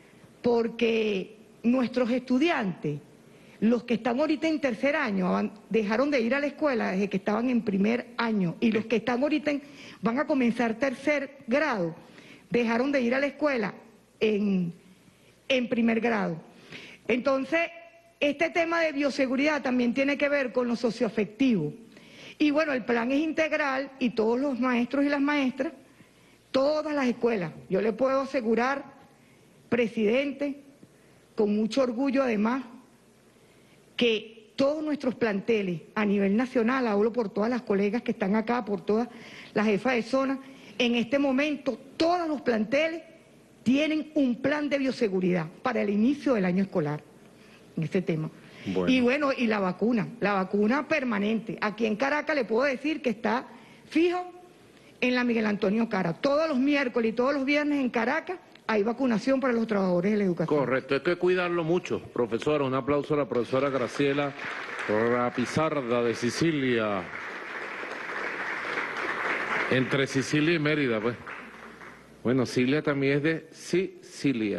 porque nuestros estudiantes, los que están ahorita en tercer año, dejaron de ir a la escuela desde que estaban en primer año, y los que están ahorita en, van a comenzar tercer grado, dejaron de ir a la escuela en, en primer grado. Entonces, este tema de bioseguridad también tiene que ver con lo socioafectivo. Y bueno, el plan es integral y todos los maestros y las maestras, todas las escuelas, yo le puedo asegurar, presidente, con mucho orgullo además, que todos nuestros planteles a nivel nacional, hablo por todas las colegas que están acá, por todas las jefas de zona, en este momento todos los planteles tienen un plan de bioseguridad para el inicio del año escolar, en este tema. Bueno. Y bueno, y la vacuna, la vacuna permanente. Aquí en Caracas le puedo decir que está fijo en la Miguel Antonio Cara. Todos los miércoles y todos los viernes en Caracas hay vacunación para los trabajadores de la educación. Correcto, hay que cuidarlo mucho, profesora. Un aplauso a la profesora Graciela Rapizarda de Sicilia. Entre Sicilia y Mérida, pues. Bueno, Cilia también es de Sicilia.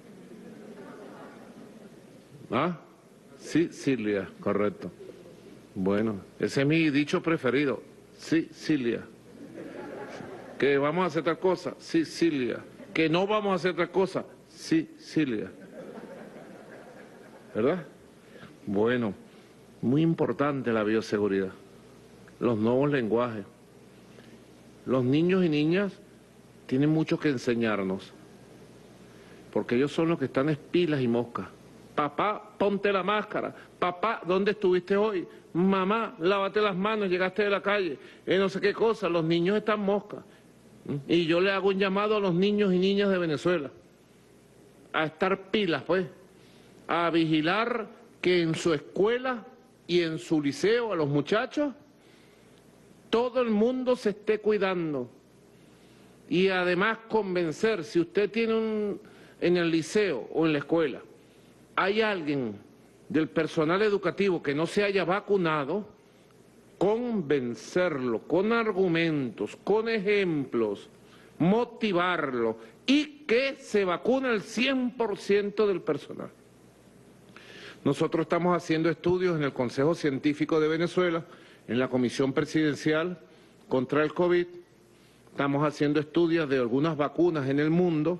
¿Ah? Sicilia, correcto. Bueno, ese es mi dicho preferido, Sicilia. Que vamos a hacer tal cosa, Sicilia. Que no vamos a hacer otra cosa, Sicilia. ¿Verdad? Bueno, muy importante la bioseguridad, los nuevos lenguajes. Los niños y niñas tienen mucho que enseñarnos, porque ellos son los que están espilas y moscas. Papá, ponte la máscara. Papá, ¿dónde estuviste hoy? Mamá, lávate las manos, llegaste de la calle. Eh, no sé qué cosa, los niños están moscas. Y yo le hago un llamado a los niños y niñas de Venezuela a estar pilas, pues, a vigilar que en su escuela y en su liceo, a los muchachos, todo el mundo se esté cuidando. Y además convencer, si usted tiene un, en el liceo o en la escuela, hay alguien del personal educativo que no se haya vacunado, convencerlo con argumentos, con ejemplos, motivarlo y que se vacune el cien por ciento del personal. Nosotros estamos haciendo estudios en el Consejo Científico de Venezuela, en la Comisión Presidencial contra el COVID, estamos haciendo estudios de algunas vacunas en el mundo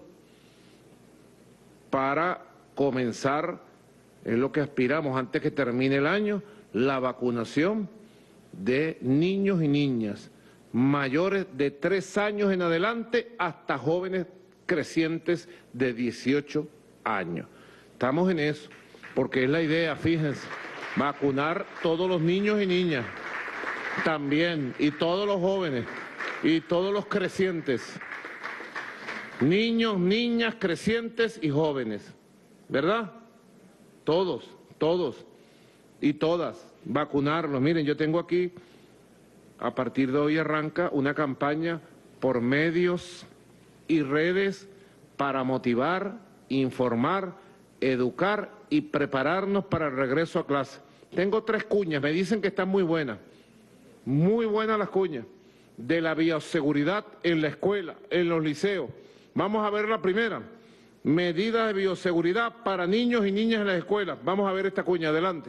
para comenzar, es lo que aspiramos antes que termine el año, la vacunación de niños y niñas mayores de tres años en adelante hasta jóvenes crecientes de dieciocho años. Estamos en eso, porque es la idea, fíjense, vacunar todos los niños y niñas también, y todos los jóvenes, y todos los crecientes. Niños, niñas, crecientes y jóvenes, ¿verdad? Todos, todos y todas, vacunarlos. Miren, yo tengo aquí, a partir de hoy arranca una campaña por medios y redes para motivar, informar, educar y prepararnos para el regreso a clase. Tengo tres cuñas, me dicen que están muy buenas, muy buenas las cuñas, de la bioseguridad en la escuela, en los liceos. Vamos a ver la primera, medidas de bioseguridad para niños y niñas en las escuelas. Vamos a ver esta cuña, adelante.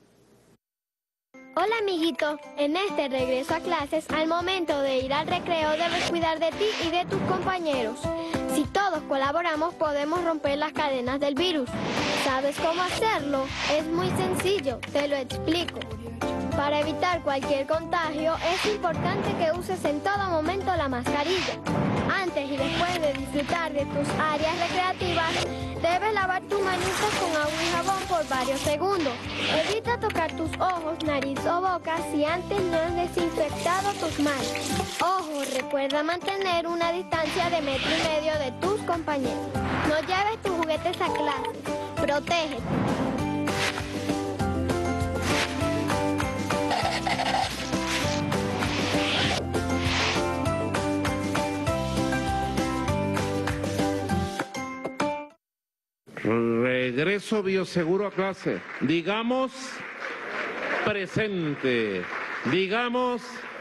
Hola amiguito, en este regreso a clases, al momento de ir al recreo debes cuidar de ti y de tus compañeros. Si todos colaboramos podemos romper las cadenas del virus. ¿Sabes cómo hacerlo? Es muy sencillo, te lo explico. Para evitar cualquier contagio es importante que uses en todo momento la mascarilla. Antes y después de disfrutar de tus áreas recreativas, debes lavar tus manitas con agua y jabón por varios segundos. Evita tocar tus ojos, nariz o boca si antes no has desinfectado tus manos. Ojo, recuerda mantener una distancia de metro y medio de tus compañeros. No lleves tus juguetes a clase. Protégete. Regreso bioseguro a clase. Digamos presente. Digamos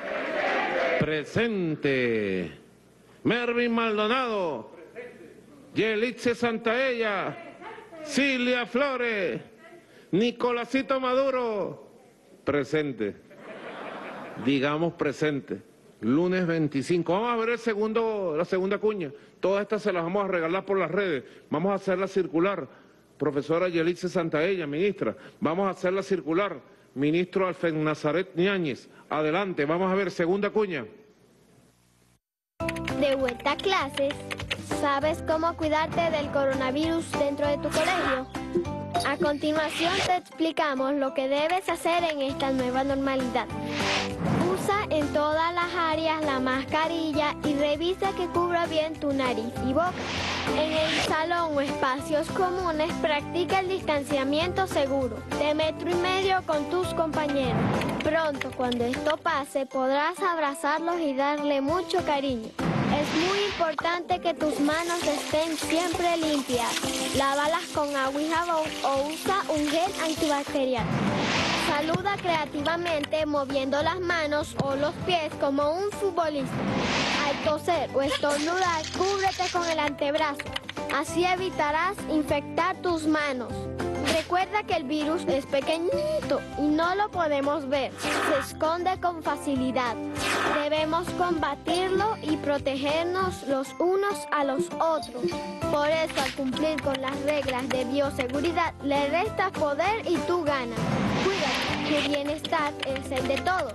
presente. Mervin Maldonado. Yelitze Santaella. Cilia Flores. Nicolásito Maduro. Presente. Digamos presente. Lunes veinticinco. Vamos a ver el segundo, la segunda cuña. Todas estas se las vamos a regalar por las redes. Vamos a hacerla circular. Profesora Yelitze Santaella, ministra. Vamos a hacerla circular. Ministro Alfred Nazaret Ñáñez. Adelante, vamos a ver, segunda cuña. De vuelta a clases, ¿sabes cómo cuidarte del coronavirus dentro de tu colegio? A continuación te explicamos lo que debes hacer en esta nueva normalidad. Usa en todas las áreas la mascarilla y revisa que cubra bien tu nariz y boca. En el salón o espacios comunes practica el distanciamiento seguro, de metro y medio con tus compañeros. Pronto, cuando esto pase, podrás abrazarlos y darle mucho cariño. Es muy importante que tus manos estén siempre limpias. Lávalas con agua y jabón o usa un gel antibacterial. Saluda creativamente moviendo las manos o los pies como un futbolista. Al toser o estornudar, cúbrete con el antebrazo. Así evitarás infectar tus manos. Recuerda que el virus es pequeñito y no lo podemos ver. Se esconde con facilidad. Debemos combatirlo y protegernos los unos a los otros. Por eso, al cumplir con las reglas de bioseguridad, le restas poder y tú ganas. Cuídate, tu bienestar es el de todos.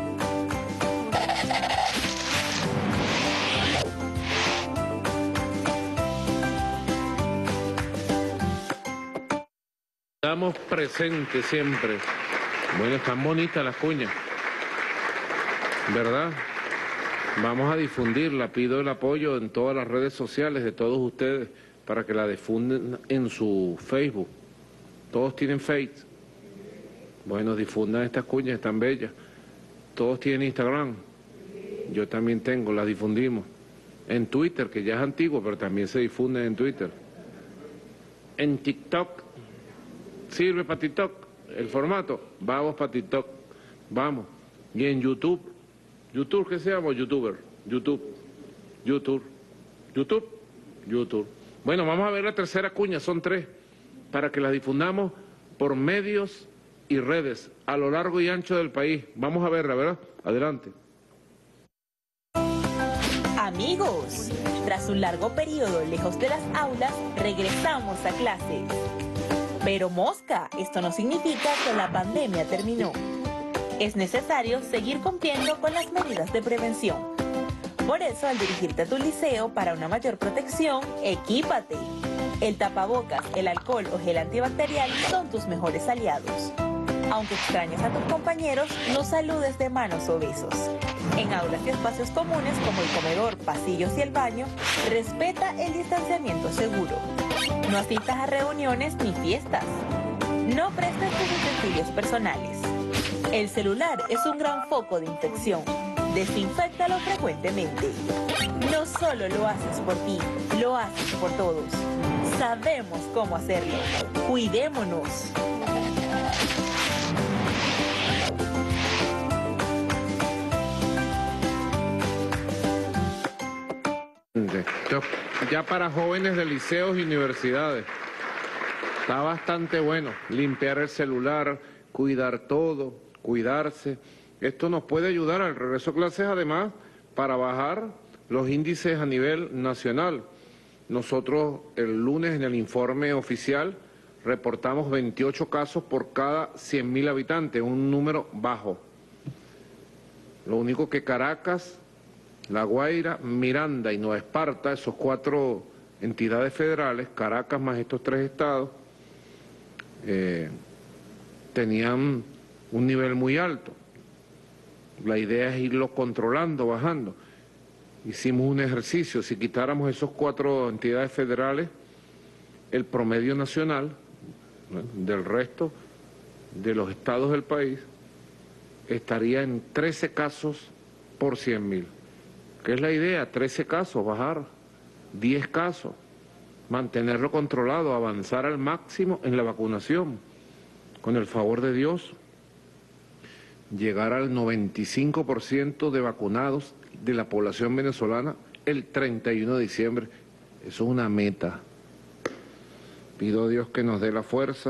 Estamos presentes siempre. Bueno, están bonitas las cuñas, ¿verdad? Vamos a difundirla. Pido el apoyo en todas las redes sociales de todos ustedes para que la difundan en su Facebook. Todos tienen Facebook. Bueno, difundan estas cuñas, están bellas. Todos tienen Instagram. Yo también tengo, las difundimos. En Twitter, que ya es antiguo, pero también se difunde en Twitter. En TikTok. ¿Sirve para TikTok el formato? Vamos para TikTok, vamos. Y en YouTube, ¿YouTube qué se llama? YouTuber, YouTube, YouTube, YouTube, YouTube. Bueno, vamos a ver la tercera cuña, son tres, para que las difundamos por medios y redes a lo largo y ancho del país. Vamos a verla, ¿verdad? Adelante. Amigos, tras un largo periodo lejos de las aulas, regresamos a clases. Pero mosca, esto no significa que la pandemia terminó. Es necesario seguir cumpliendo con las medidas de prevención. Por eso, al dirigirte a tu liceo para una mayor protección, equípate. El tapabocas, el alcohol o gel antibacterial son tus mejores aliados. Aunque extrañes a tus compañeros, no saludes de manos o besos. En aulas y espacios comunes como el comedor, pasillos y el baño, respeta el distanciamiento seguro. No asistas a reuniones ni fiestas. No prestes tus utensilios personales. El celular es un gran foco de infección. Desinféctalo frecuentemente. No solo lo haces por ti, lo haces por todos. Sabemos cómo hacerlo. Cuidémonos. Ya para jóvenes de liceos y universidades, está bastante bueno limpiar el celular, cuidar todo, cuidarse. Esto nos puede ayudar al regreso a clases, además, para bajar los índices a nivel nacional. Nosotros el lunes en el informe oficial reportamos veintiocho casos por cada cien mil habitantes, un número bajo. Lo único que Caracas, La Guaira, Miranda y Nueva Esparta, esos cuatro entidades federales, Caracas más estos tres estados, eh, tenían un nivel muy alto. La idea es irlo controlando, bajando. Hicimos un ejercicio, si quitáramos esos cuatro entidades federales, el promedio nacional, ¿no?, del resto de los estados del país, estaría en trece casos por cien mil. ¿Qué es la idea? trece casos, bajar, diez casos, mantenerlo controlado, avanzar al máximo en la vacunación, con el favor de Dios, llegar al noventa y cinco por ciento de vacunados de la población venezolana el treinta y uno de diciembre. Eso es una meta. Pido a Dios que nos dé la fuerza.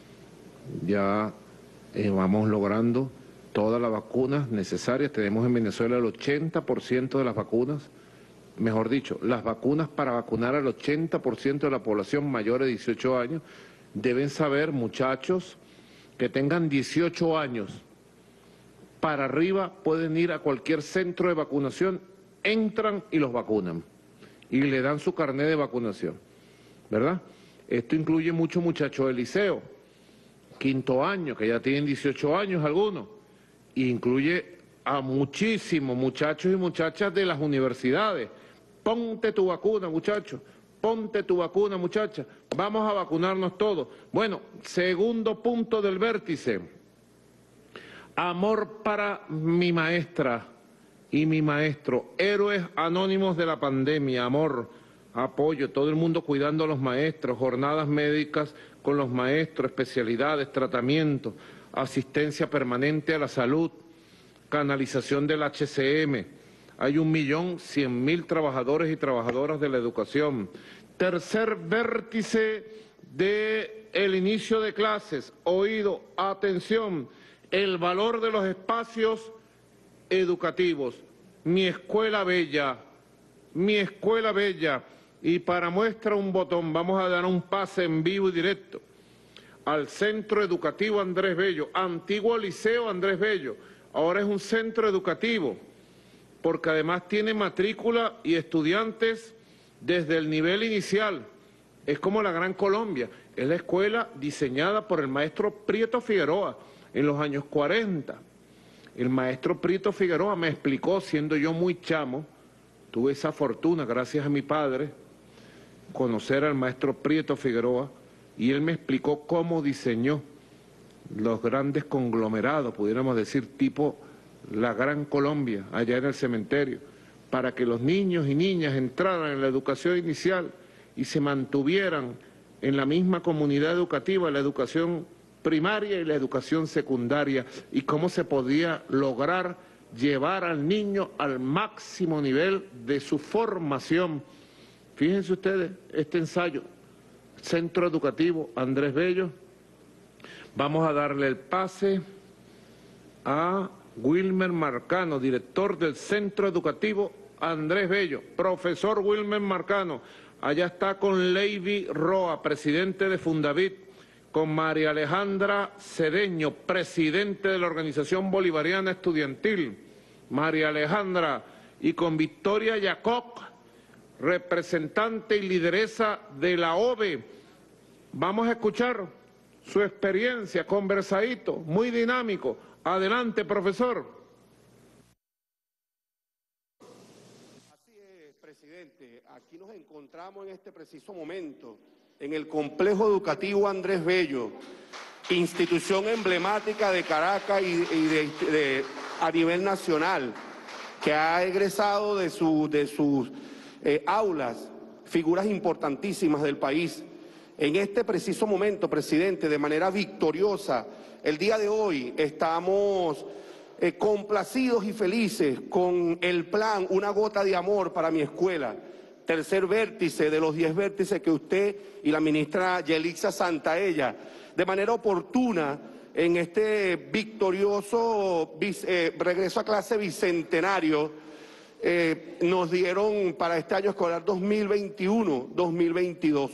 Ya eh, vamos logrando todas las vacunas necesarias. Tenemos en Venezuela el ochenta por ciento de las vacunas, mejor dicho, las vacunas para vacunar al ochenta por ciento de la población mayor de dieciocho años. Deben saber, muchachos, que tengan dieciocho años para arriba, pueden ir a cualquier centro de vacunación, entran y los vacunan y le dan su carnet de vacunación, ¿verdad? Esto incluye muchos muchachos del liceo, quinto año, que ya tienen dieciocho años algunos, e incluye a muchísimos muchachos y muchachas de las universidades. Ponte tu vacuna, muchachos, ponte tu vacuna, muchacha, vamos a vacunarnos todos. Bueno, segundo punto del vértice. Amor para mi maestra y mi maestro, héroes anónimos de la pandemia, amor, apoyo, todo el mundo cuidando a los maestros, jornadas médicas con los maestros, especialidades, tratamientos, asistencia permanente a la salud, canalización del H C M. Hay un millón cien mil trabajadores y trabajadoras de la educación. Tercer vértice del inicio de clases, oído, atención, el valor de los espacios educativos. Mi escuela bella, mi escuela bella. Y para muestra un botón, vamos a dar un pase en vivo y directo al Centro Educativo Andrés Bello, antiguo Liceo Andrés Bello. Ahora es un centro educativo, porque además tiene matrícula y estudiantes desde el nivel inicial. Es como la Gran Colombia, es la escuela diseñada por el maestro Prieto Figueroa en los años cuarenta. El maestro Prieto Figueroa me explicó, siendo yo muy chamo, tuve esa fortuna, gracias a mi padre, conocer al maestro Prieto Figueroa, y él me explicó cómo diseñó los grandes conglomerados, pudiéramos decir, tipo la Gran Colombia, allá en el cementerio, para que los niños y niñas entraran en la educación inicial y se mantuvieran en la misma comunidad educativa, la educación primaria y la educación secundaria, y cómo se podía lograr llevar al niño al máximo nivel de su formación. Fíjense ustedes, este ensayo, Centro Educativo Andrés Bello. Vamos a darle el pase a Wilmer Marcano, director del Centro Educativo Andrés Bello. Profesor Wilmer Marcano, allá está con Leiby Roa, presidente de Fundavit, con María Alejandra Cedeño, presidente de la Organización Bolivariana Estudiantil, María Alejandra, y con Victoria Yacoc, representante y lideresa de la O B E. Vamos a escuchar su experiencia, conversadito, muy dinámico. Adelante, profesor. Así es, presidente. Aquí nos encontramos en este preciso momento en el Complejo Educativo Andrés Bello, institución emblemática de Caracas y, y de, de, a nivel nacional, que ha egresado de, su, de sus eh, aulas figuras importantísimas del país. En este preciso momento, presidente, de manera victoriosa, el día de hoy estamos eh, complacidos y felices con el plan Una Gota de Amor para mi escuela, tercer vértice de los diez vértices que usted y la ministra Yelixa Santaella, de manera oportuna, en este victorioso eh, regreso a clase bicentenario, eh, nos dieron para este año escolar dos mil veintiuno dos mil veintidós.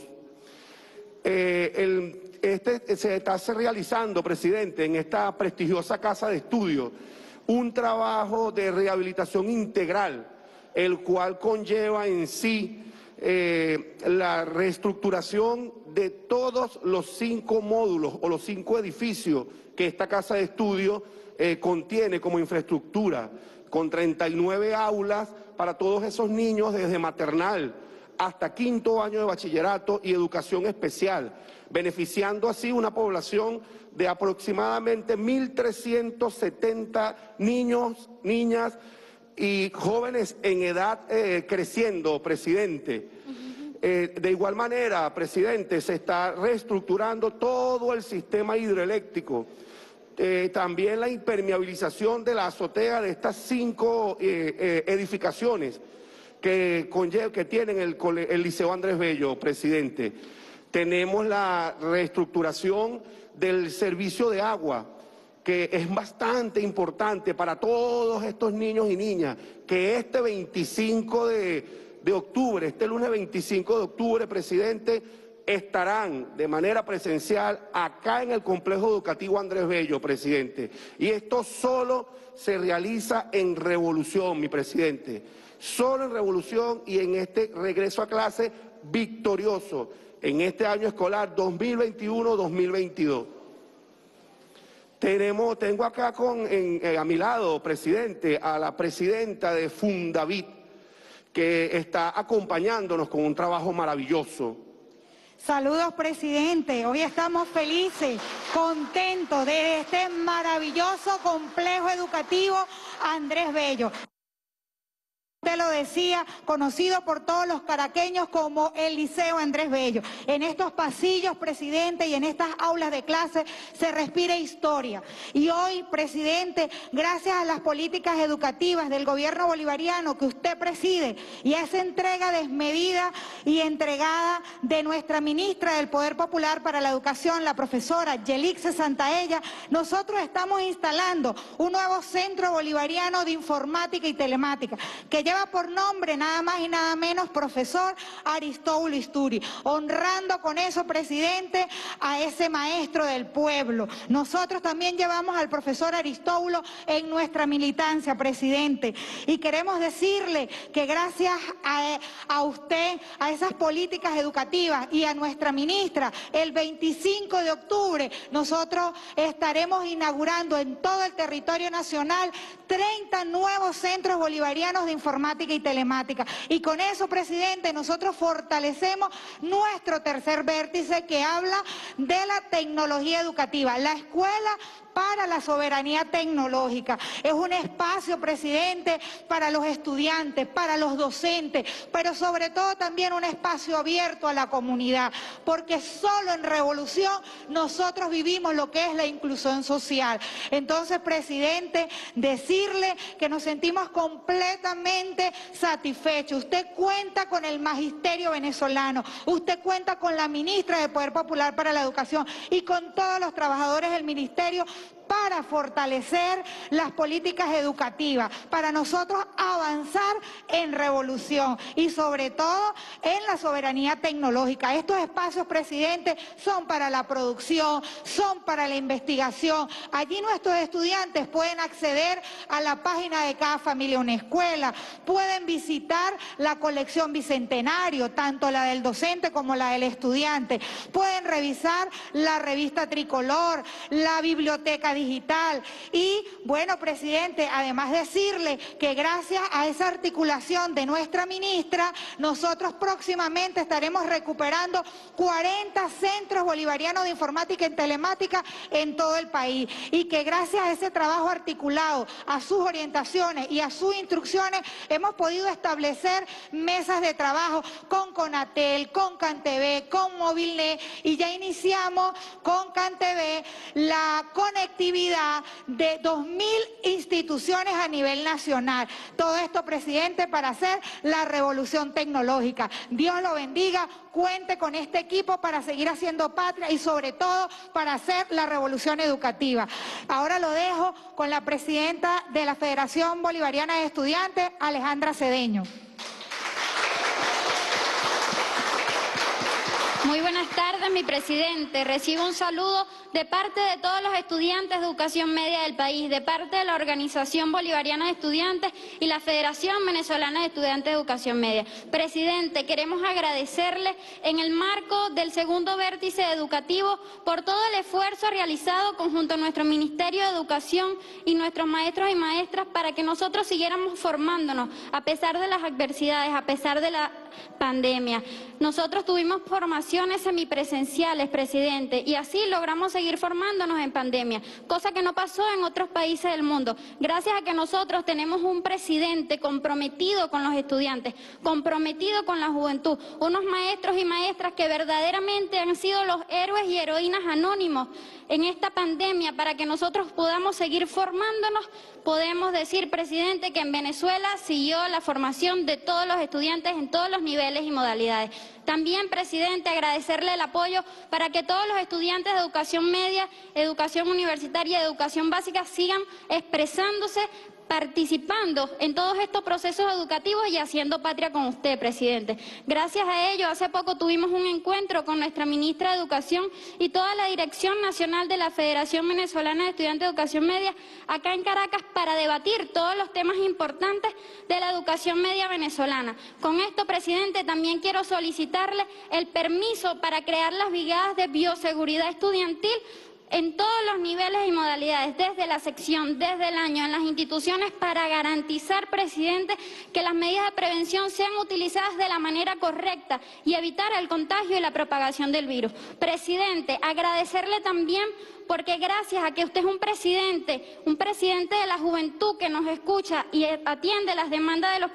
Eh, el, este se está realizando, presidente, en esta prestigiosa casa de estudio, un trabajo de rehabilitación integral, el cual conlleva en sí eh, la reestructuración de todos los cinco módulos o los cinco edificios que esta casa de estudio eh, contiene como infraestructura, con treinta y nueve aulas para todos esos niños desde maternal hasta quinto año de bachillerato y educación especial, beneficiando así una población de aproximadamente mil trescientos setenta niños, niñas y jóvenes en edad eh, creciendo, presidente. Eh, de igual manera, presidente, se está reestructurando todo el sistema hidroeléctrico. Eh, también la impermeabilización de la azotea de estas cinco eh, eh, edificaciones que, que tienen el, el Liceo Andrés Bello, presidente. Tenemos la reestructuración del servicio de agua, que es bastante importante para todos estos niños y niñas, que este veinticinco de, de octubre, este lunes veinticinco de octubre, presidente, estarán de manera presencial acá en el Complejo Educativo Andrés Bello, presidente. Y esto solo se realiza en Revolución, mi presidente. Solo en Revolución y en este regreso a clase victorioso en este año escolar dos mil veintiuno dos mil veintidós. Tenemos, tengo acá con, en, eh, a mi lado, presidente, a la presidenta de Fundavit, que está acompañándonos con un trabajo maravilloso. Saludos, presidente. Hoy estamos felices, contentos de este maravilloso complejo educativo Andrés Bello. Usted lo decía, conocido por todos los caraqueños como el Liceo Andrés Bello. En estos pasillos, presidente, y en estas aulas de clase se respira historia. Y hoy, presidente, gracias a las políticas educativas del gobierno bolivariano que usted preside y a esa entrega desmedida y entregada de nuestra ministra del Poder Popular para la Educación, la profesora Yelixa Santaella, nosotros estamos instalando un nuevo centro bolivariano de informática y telemática que ya lleva por nombre nada más y nada menos profesor Aristóbulo Isturi, honrando con eso, presidente, a ese maestro del pueblo. Nosotros también llevamos al profesor Aristóbulo en nuestra militancia, presidente, y queremos decirle que gracias a, a usted, a esas políticas educativas y a nuestra ministra, el veinticinco de octubre nosotros estaremos inaugurando en todo el territorio nacional treinta nuevos centros bolivarianos de informática y telemática. Y con eso, presidente, nosotros fortalecemos nuestro tercer vértice que habla de la tecnología educativa, la escuela para la soberanía tecnológica. Es un espacio, presidente, para los estudiantes, para los docentes, pero sobre todo también un espacio abierto a la comunidad, porque solo en Revolución nosotros vivimos lo que es la inclusión social. Entonces, presidente, decirle que nos sentimos completamente satisfechos. Usted cuenta con el magisterio venezolano, usted cuenta con la ministra del Poder Popular para la Educación y con todos los trabajadores del ministerio para para fortalecer las políticas educativas, para nosotros avanzar en revolución y sobre todo en la soberanía tecnológica. Estos espacios, presidente, son para la producción, son para la investigación. Allí nuestros estudiantes pueden acceder a la página de cada familia una escuela, pueden visitar la colección Bicentenario, tanto la del docente como la del estudiante, pueden revisar la revista Tricolor, la biblioteca digital y, bueno, presidente, además decirle que gracias a esa articulación de nuestra ministra, nosotros próximamente estaremos recuperando cuarenta centros bolivarianos de informática y telemática en todo el país y que gracias a ese trabajo articulado, a sus orientaciones y a sus instrucciones, hemos podido establecer mesas de trabajo con Conatel, con CanTV, con Movilnet y ya iniciamos con CanTV la conectividad de dos mil instituciones a nivel nacional. Todo esto, presidente, para hacer la revolución tecnológica. Dios lo bendiga, cuente con este equipo para seguir haciendo patria y sobre todo para hacer la revolución educativa. Ahora lo dejo con la presidenta de la Federación Bolivariana de Estudiantes, Alejandra Cedeño. Muy buenas tardes, mi presidente. Recibo un saludo de parte de todos los estudiantes de educación media del país, de parte de la Organización Bolivariana de Estudiantes y la Federación Venezolana de Estudiantes de Educación Media. Presidente, queremos agradecerle en el marco del segundo vértice educativo por todo el esfuerzo realizado conjunto a nuestro Ministerio de Educación y nuestros maestros y maestras para que nosotros siguiéramos formándonos a pesar de las adversidades, a pesar de la pandemia. Nosotros tuvimos formaciones semipresenciales, presidente, y así logramos seguir formándonos en pandemia, cosa que no pasó en otros países del mundo, gracias a que nosotros tenemos un presidente comprometido con los estudiantes, comprometido con la juventud, unos maestros y maestras que verdaderamente han sido los héroes y heroínas anónimos en esta pandemia para que nosotros podamos seguir formándonos. Podemos decir, presidente, que en Venezuela siguió la formación de todos los estudiantes en todos los niveles y modalidades. También, presidente, agradecerle el apoyo para que todos los estudiantes de educación media, educación universitaria y educación básica sigan expresándose, participando en todos estos procesos educativos y haciendo patria con usted, presidente. Gracias a ello, hace poco tuvimos un encuentro con nuestra ministra de Educación y toda la Dirección Nacional de la Federación Venezolana de Estudiantes de Educación Media acá en Caracas para debatir todos los temas importantes de la educación media venezolana. Con esto, presidente, también quiero solicitarle el permiso para crear las brigadas de bioseguridad estudiantil en todos los niveles y modalidades, desde la sección, desde el año, en las instituciones, para garantizar, presidente, que las medidas de prevención sean utilizadas de la manera correcta y evitar el contagio y la propagación del virus. Presidente, agradecerle también porque gracias a que usted es un presidente, un presidente de la juventud que nos escucha y atiende las demandas de los,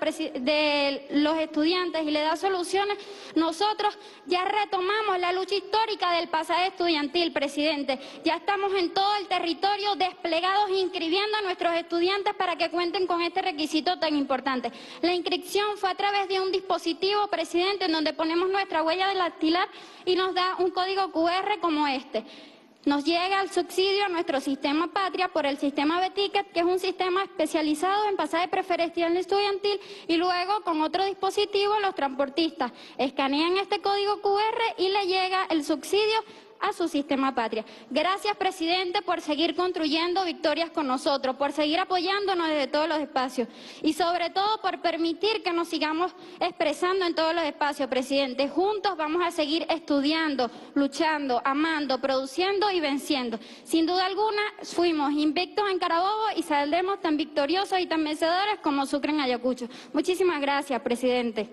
de los estudiantes y le da soluciones, nosotros ya retomamos la lucha histórica del pasaje estudiantil, presidente. Ya estamos en todo el territorio desplegados inscribiendo a nuestros estudiantes para que cuenten con este requisito tan importante. La inscripción fue a través de un dispositivo, presidente, en donde ponemos nuestra huella dactilar y nos da un código cu erre como este. Nos llega el subsidio a nuestro sistema Patria por el sistema B-Ticket, que es un sistema especializado en pasaje preferencial estudiantil, y luego con otro dispositivo los transportistas escanean este código cu erre y le llega el subsidio a su sistema Patria. Gracias, presidente, por seguir construyendo victorias con nosotros, por seguir apoyándonos desde todos los espacios y sobre todo por permitir que nos sigamos expresando en todos los espacios, presidente. Juntos vamos a seguir estudiando, luchando, amando, produciendo y venciendo. Sin duda alguna, fuimos invictos en Carabobo y saldremos tan victoriosos y tan vencedores como Sucre en Ayacucho. Muchísimas gracias, presidente.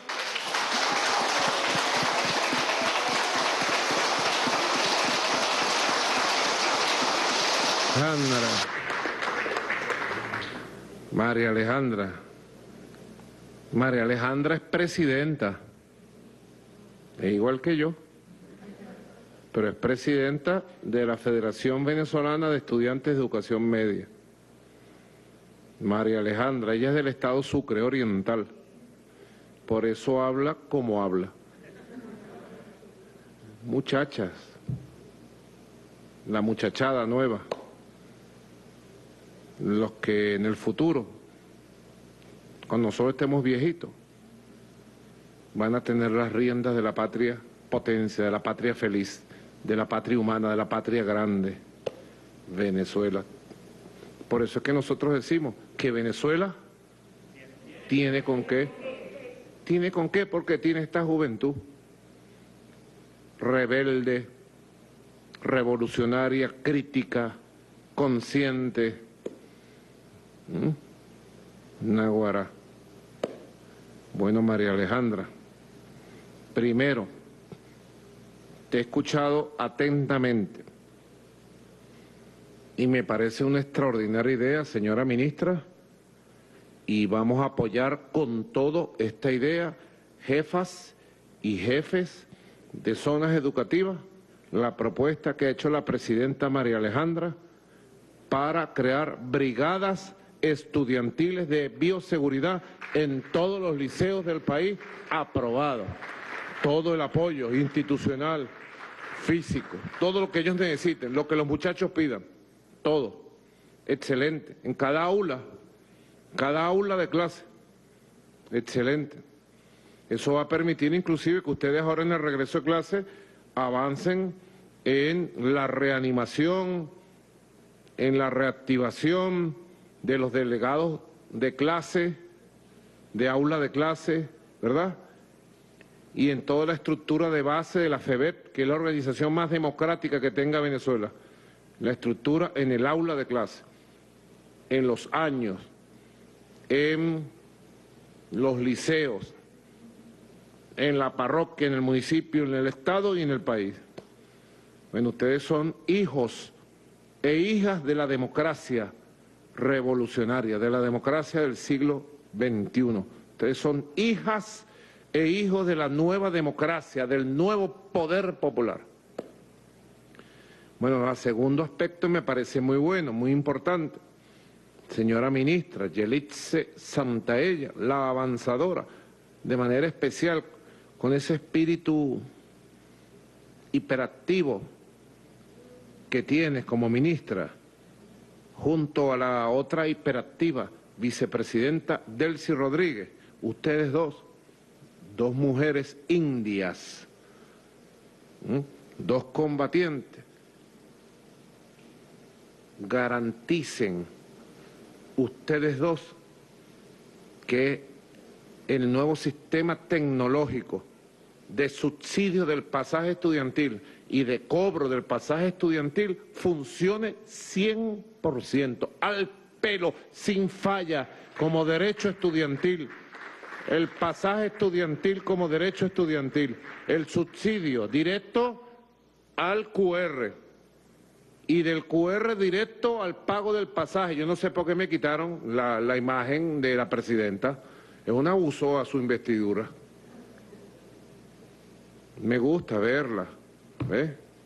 Alejandra, María Alejandra, María Alejandra es presidenta, es igual que yo, pero es presidenta de la Federación Venezolana de Estudiantes de Educación Media. María Alejandra, ella es del estado Sucre Oriental, por eso habla como habla. Muchachas, la muchachada nueva. los que en el futuro, cuando nosotros estemos viejitos, van a tener las riendas de la patria potencia, de la patria feliz, de la patria humana, de la patria grande, Venezuela. Por eso es que nosotros decimos que Venezuela tiene con qué, tiene con qué, porque tiene esta juventud rebelde, revolucionaria, crítica, consciente. ¿Mm? Naguará. Bueno, María Alejandra, primero, te he escuchado atentamente y me parece una extraordinaria idea, señora ministra, y vamos a apoyar con todo esta idea, jefas y jefes de zonas educativas, la propuesta que ha hecho la presidenta María Alejandra para crear brigadas estudiantiles de bioseguridad en todos los liceos del país, aprobado. Todo el apoyo institucional, físico, todo lo que ellos necesiten, lo que los muchachos pidan, todo. Excelente. En cada aula, cada aula de clase. Excelente. Eso va a permitir inclusive que ustedes ahora en el regreso de clase avancen en la reanimación, en la reactivación de los delegados de clase, de aula de clase, ¿verdad? Y en toda la estructura de base de la FEBET, que es la organización más democrática que tenga Venezuela. La estructura en el aula de clase, en los años, en los liceos, en la parroquia, en el municipio, en el estado y en el país. Bueno, ustedes son hijos e hijas de la democracia revolucionaria, de la democracia del siglo veintiuno. Ustedes son hijas e hijos de la nueva democracia, del nuevo poder popular. Bueno, el segundo aspecto me parece muy bueno, muy importante. Señora ministra, Yelitze Santaella, la avanzadora, de manera especial, con ese espíritu hiperactivo que tienes como ministra, junto a la otra hiperactiva vicepresidenta Delcy Rodríguez, ustedes dos, dos mujeres indias, ¿m? dos combatientes, garanticen ustedes dos que el nuevo sistema tecnológico de subsidio del pasaje estudiantil y de cobro del pasaje estudiantil funcione cien por ciento, al pelo, sin falla, como derecho estudiantil. El pasaje estudiantil como derecho estudiantil, el subsidio directo al Q R y del Q R directo al pago del pasaje. Yo no sé por qué me quitaron la, la imagen de la presidenta, es un abuso a su investidura. Me gusta verla, ¿ves?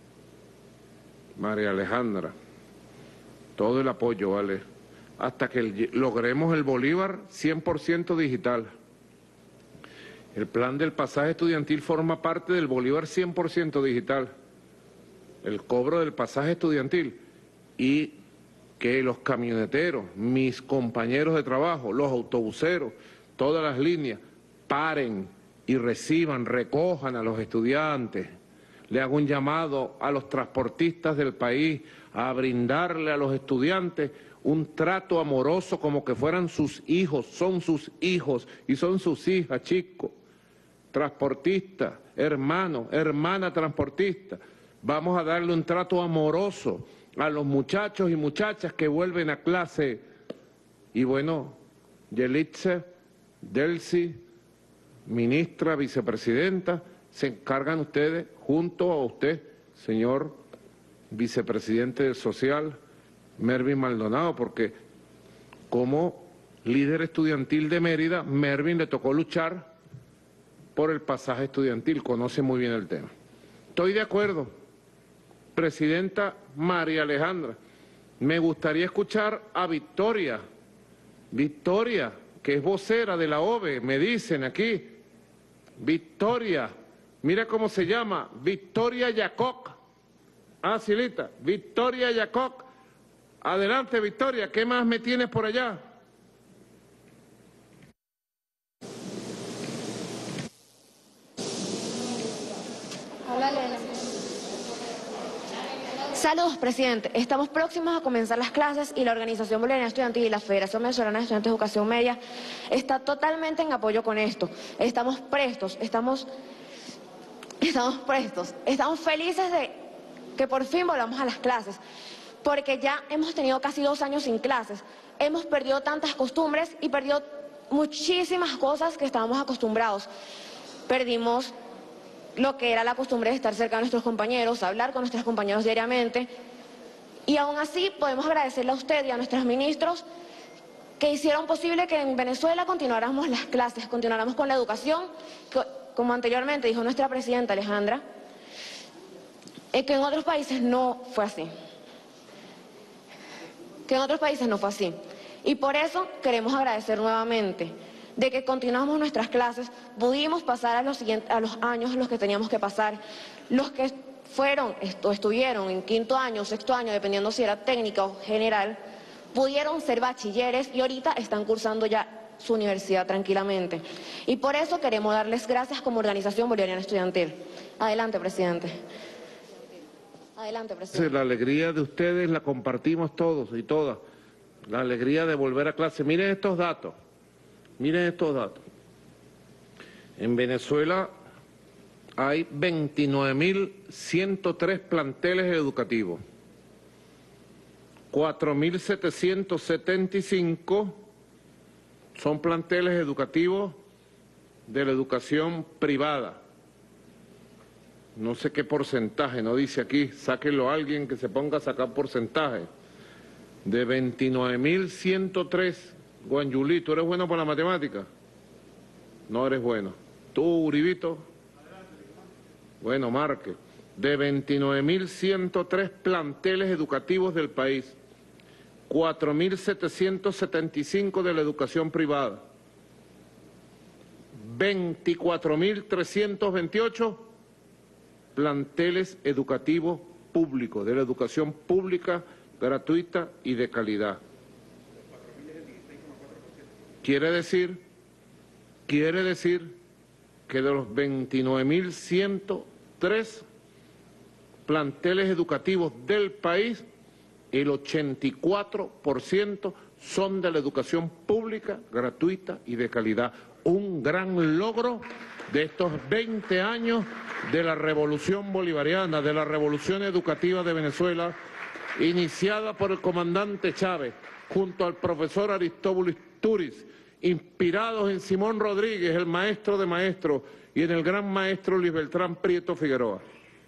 María Alejandra, todo el apoyo, ¿vale? Hasta que el, logremos el Bolívar cien por ciento digital. El plan del pasaje estudiantil forma parte del Bolívar cien por ciento digital. El cobro del pasaje estudiantil y que los camioneteros, mis compañeros de trabajo, los autobuseros, todas las líneas, paren y reciban, recojan a los estudiantes. Le hago un llamado a los transportistas del país a brindarle a los estudiantes un trato amoroso como que fueran sus hijos, son sus hijos y son sus hijas, chicos. Transportista, hermano, hermana transportista, vamos a darle un trato amoroso a los muchachos y muchachas que vuelven a clase. Y bueno, Yelitze, Delcy, ministra, vicepresidenta, se encargan ustedes, junto a usted, señor vicepresidente del Social, Mervin Maldonado, porque como líder estudiantil de Mérida, Mervin le tocó luchar por el pasaje estudiantil, conoce muy bien el tema. Estoy de acuerdo, presidenta María Alejandra. Me gustaría escuchar a Victoria, Victoria, que es vocera de la O V E, me dicen aquí, Victoria, mira cómo se llama, Victoria Yacoc. Ah, Silita, Victoria Yacoc, Adelante, Victoria, ¿qué más me tienes por allá? Hola, Elena. Saludos, presidente. Estamos próximos a comenzar las clases y la Organización Bolivariana Estudiantil y la Federación Venezolana de Estudiantes de Educación Media está totalmente en apoyo con esto. Estamos prestos, estamos, estamos prestos, estamos felices de que por fin volvamos a las clases, porque ya hemos tenido casi dos años sin clases, hemos perdido tantas costumbres y perdido muchísimas cosas que estábamos acostumbrados. Perdimos lo que era la costumbre de estar cerca de nuestros compañeros, hablar con nuestros compañeros diariamente. Y aún así podemos agradecerle a usted y a nuestros ministros que hicieron posible que en Venezuela continuáramos las clases, continuáramos con la educación, que, como anteriormente dijo nuestra presidenta Alejandra, es que en otros países no fue así. Que en otros países no fue así. Y por eso queremos agradecer nuevamente de que continuamos nuestras clases, pudimos pasar a los, siguientes, a los años en los que teníamos que pasar, los que fueron o estuvieron en quinto año, sexto año, dependiendo si era técnica o general, pudieron ser bachilleres y ahorita están cursando ya su universidad tranquilamente. Y por eso queremos darles gracias como Organización Bolivariana Estudiantil. Adelante, presidente. Adelante, presidente. La alegría de ustedes la compartimos todos y todas. La alegría de volver a clase. Miren estos datos. Miren estos datos. En Venezuela hay veintinueve mil ciento tres planteles educativos. cuatro mil setecientos setenta y cinco son planteles educativos de la educación privada. No sé qué porcentaje, no dice aquí, sáquenlo a alguien que se ponga a sacar porcentaje. De veintinueve mil ciento tres, Guanyulí, ¿tú eres bueno para la matemática? No eres bueno. ¿Tú, Uribito? Bueno, marque. De veintinueve mil ciento tres planteles educativos del país, cuatro mil setecientos setenta y cinco de la educación privada, veinticuatro mil trescientos veintiocho planteles educativos públicos, de la educación pública, gratuita y de calidad. Quiere decir, quiere decir que de los veintinueve mil ciento tres planteles educativos del país, el ochenta y cuatro por ciento son de la educación pública, gratuita y de calidad. Un gran logro de estos veinte años de la revolución bolivariana, de la revolución educativa de Venezuela, iniciada por el comandante Chávez, junto al profesor Aristóbulo Istúriz, inspirados en Simón Rodríguez, el maestro de maestros, y en el gran maestro Luis Beltrán Prieto Figueroa.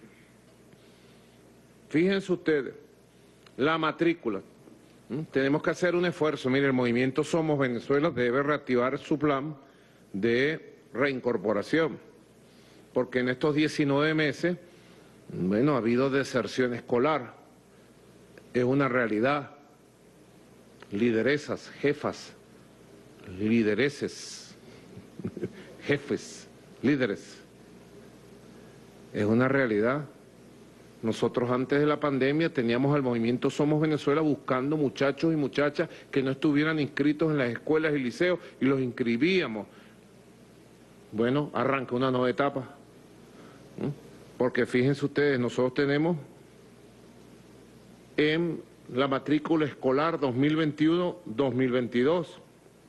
Fíjense ustedes, la matrícula. ¿Mm? Tenemos que hacer un esfuerzo. Mire, el movimiento Somos Venezuela debe reactivar su plan de reincorporación, porque en estos diecinueve meses, bueno, ha habido deserción escolar. Es una realidad. Lideresas, jefas, lidereses, jefes, líderes. Es una realidad. Nosotros antes de la pandemia teníamos al movimiento Somos Venezuela buscando muchachos y muchachas que no estuvieran inscritos en las escuelas y liceos y los inscribíamos. Bueno, arranca una nueva etapa. ¿Mm? Porque fíjense ustedes, nosotros tenemos en la matrícula escolar dos mil veintiuno dos mil veintidós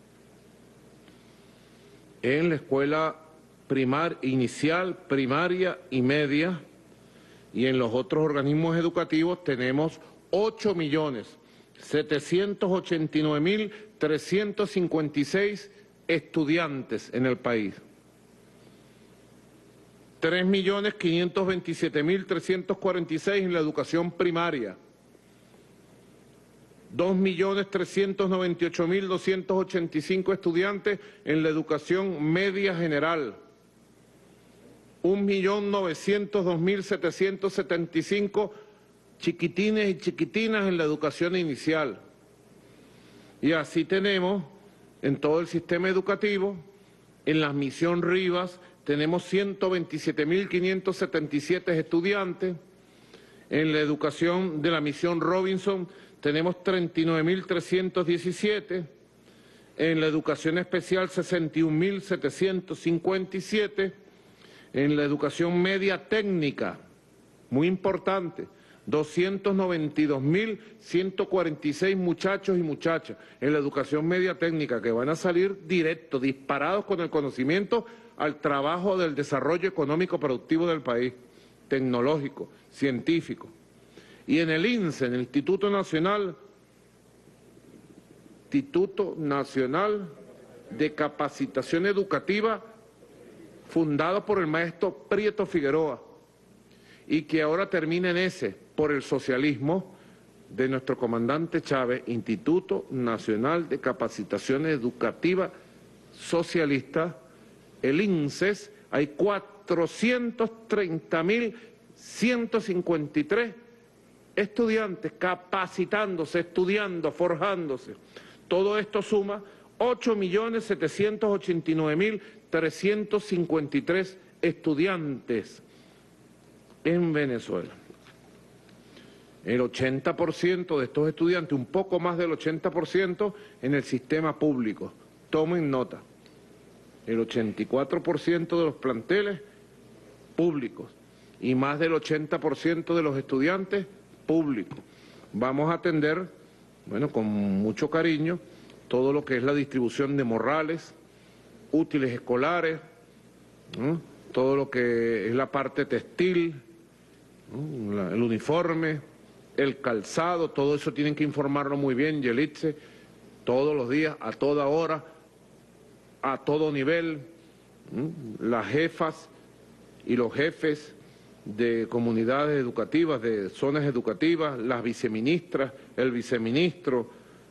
en la escuela primar, inicial, primaria y media, y en los otros organismos educativos tenemos ocho millones setecientos ochenta y nueve mil trescientos cincuenta y seis estudiantes en el país. tres millones quinientos veintisiete mil trescientos cuarenta y seis en la educación primaria. dos millones trescientos noventa y ocho mil doscientos ochenta y cinco estudiantes en la educación media general. un millón novecientos dos mil setecientos setenta y cinco chiquitines y chiquitinas en la educación inicial. Y así tenemos en todo el sistema educativo, en la Misión Rivas tenemos ciento veintisiete mil quinientos setenta y siete estudiantes, en la educación de la Misión Robinson tenemos treinta y nueve mil trescientos diecisiete, en la educación especial sesenta y un mil setecientos cincuenta y siete, en la educación media técnica, muy importante, doscientos noventa y dos mil ciento cuarenta y seis muchachos y muchachas en la educación media técnica que van a salir directos, disparados con el conocimiento al trabajo del desarrollo económico productivo del país, tecnológico, científico. Y en el I N S E, en el Instituto Nacional, Instituto Nacional de Capacitación Educativa, fundado por el maestro Prieto Figueroa, y que ahora termina en ese, por el socialismo de nuestro comandante Chávez, Instituto Nacional de Capacitación Educativa Socialista, el I N S E S, hay cuatrocientos treinta mil ciento cincuenta y tres estudiantes capacitándose, estudiando, forjándose. Todo esto suma ocho millones setecientos ochenta y nueve mil trescientos cincuenta y tres estudiantes en Venezuela. El ochenta por ciento de estos estudiantes, un poco más del ochenta por ciento, en el sistema público. Tomen nota. El ochenta y cuatro por ciento de los planteles públicos y más del ochenta por ciento de los estudiantes públicos. Vamos a atender, bueno, con mucho cariño, todo lo que es la distribución de morrales, útiles escolares, ¿no? Todo lo que es la parte textil, ¿no? La, el uniforme, el calzado, todo eso tienen que informarlo muy bien, Yelitze, todos los días, a toda hora, a todo nivel, ¿no? Las jefas y los jefes de comunidades educativas, de zonas educativas, las viceministras, el viceministro,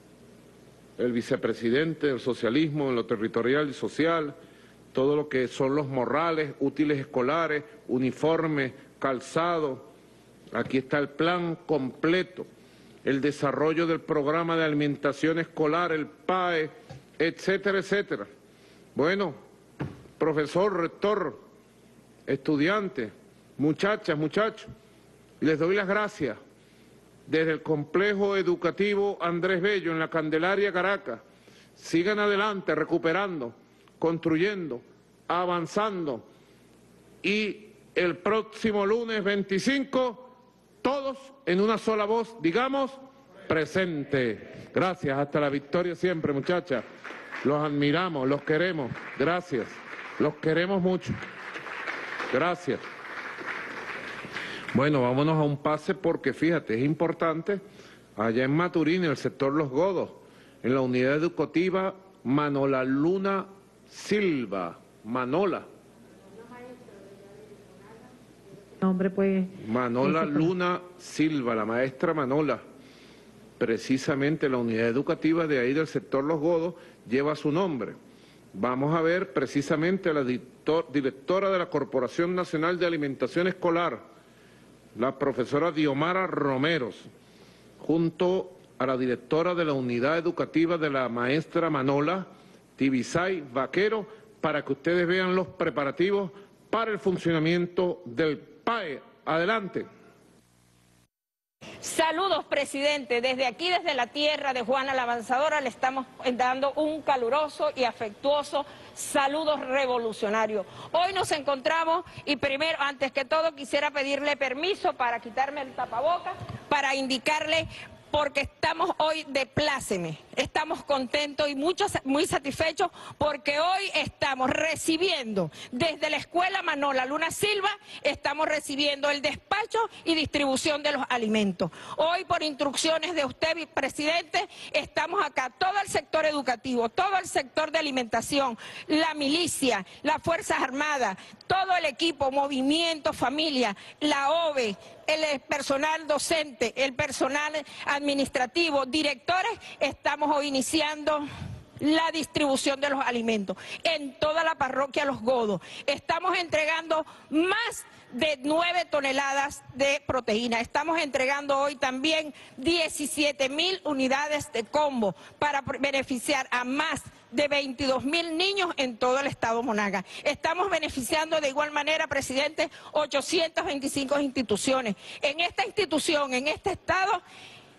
el vicepresidente del socialismo en lo territorial y social, todo lo que son los morrales, útiles escolares, uniformes, calzado. Aquí está el plan completo, el desarrollo del programa de alimentación escolar, el P A E, etcétera, etcétera. Bueno, profesor, rector, estudiantes, muchachas, muchachos, les doy las gracias desde el Complejo Educativo Andrés Bello en la Candelaria, Caracas. Sigan adelante, recuperando, construyendo, avanzando, y el próximo lunes veinticinco, todos en una sola voz, digamos, presente. Gracias, hasta la victoria siempre, muchachas. Los admiramos, los queremos, gracias, los queremos mucho. Gracias. Bueno, vámonos a un pase porque, fíjate, es importante, allá en Maturín, en el sector Los Godos, en la unidad educativa Manola Luna Silva, Manola. Nombre, pues. Manola Luna Silva, la maestra Manola. Precisamente la unidad educativa de ahí del sector Los Godos lleva su nombre. Vamos a ver precisamente a la directora de la Corporación Nacional de Alimentación Escolar, la profesora Diomara Romeros, junto a la directora de la unidad educativa de la maestra Manola, Tibisay Vaquero, para que ustedes vean los preparativos para el funcionamiento del P A E. Adelante. Saludos, presidente. Desde aquí, desde la tierra de Juana la Avanzadora, le estamos dando un caluroso y afectuoso saludo revolucionario. Hoy nos encontramos y primero, antes que todo, quisiera pedirle permiso para quitarme el tapabocas, para indicarle, porque estamos hoy de pláceme, estamos contentos y muchos, muy satisfechos porque hoy estamos recibiendo desde la Escuela Manola Luna Silva, estamos recibiendo el despacho y distribución de los alimentos. Hoy, por instrucciones de usted, presidente, estamos acá, todo el sector educativo, todo el sector de alimentación, la milicia, las Fuerzas Armadas, todo el equipo, movimiento, familia, la O V E, el personal docente, el personal administrativo, directores, estamos hoy iniciando la distribución de los alimentos en toda la parroquia Los Godos. Estamos entregando más de nueve toneladas de proteína. Estamos entregando hoy también diecisiete mil unidades de combo para beneficiar a más de veintidós mil niños en todo el estado Monagas. Estamos beneficiando de igual manera, presidente, ochocientas veinticinco instituciones. En esta institución, en este estado,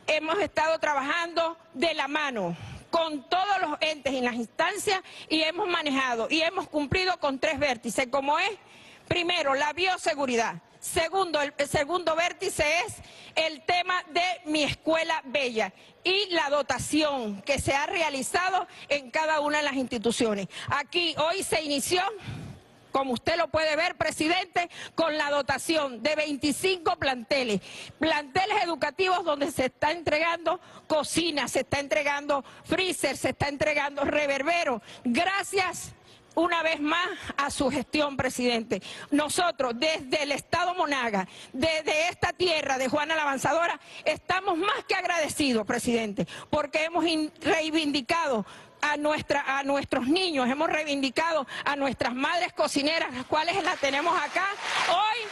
hemos estado trabajando de la mano con todos los entes y las instancias y hemos manejado y hemos cumplido con tres vértices, como es, primero, la bioseguridad. Segundo, el, el segundo vértice es el tema de Mi Escuela Bella y la dotación que se ha realizado en cada una de las instituciones. Aquí hoy se inició, como usted lo puede ver, presidente, con la dotación de veinticinco planteles, planteles educativos donde se está entregando cocinas, se está entregando freezer, se está entregando reverbero. Gracias una vez más a su gestión, presidente. Nosotros, desde el Estado Monaga, desde esta tierra de Juana la Avanzadora, estamos más que agradecidos, presidente, porque hemos reivindicado a, nuestra, a nuestros niños, hemos reivindicado a nuestras madres cocineras, las cuales las tenemos acá hoy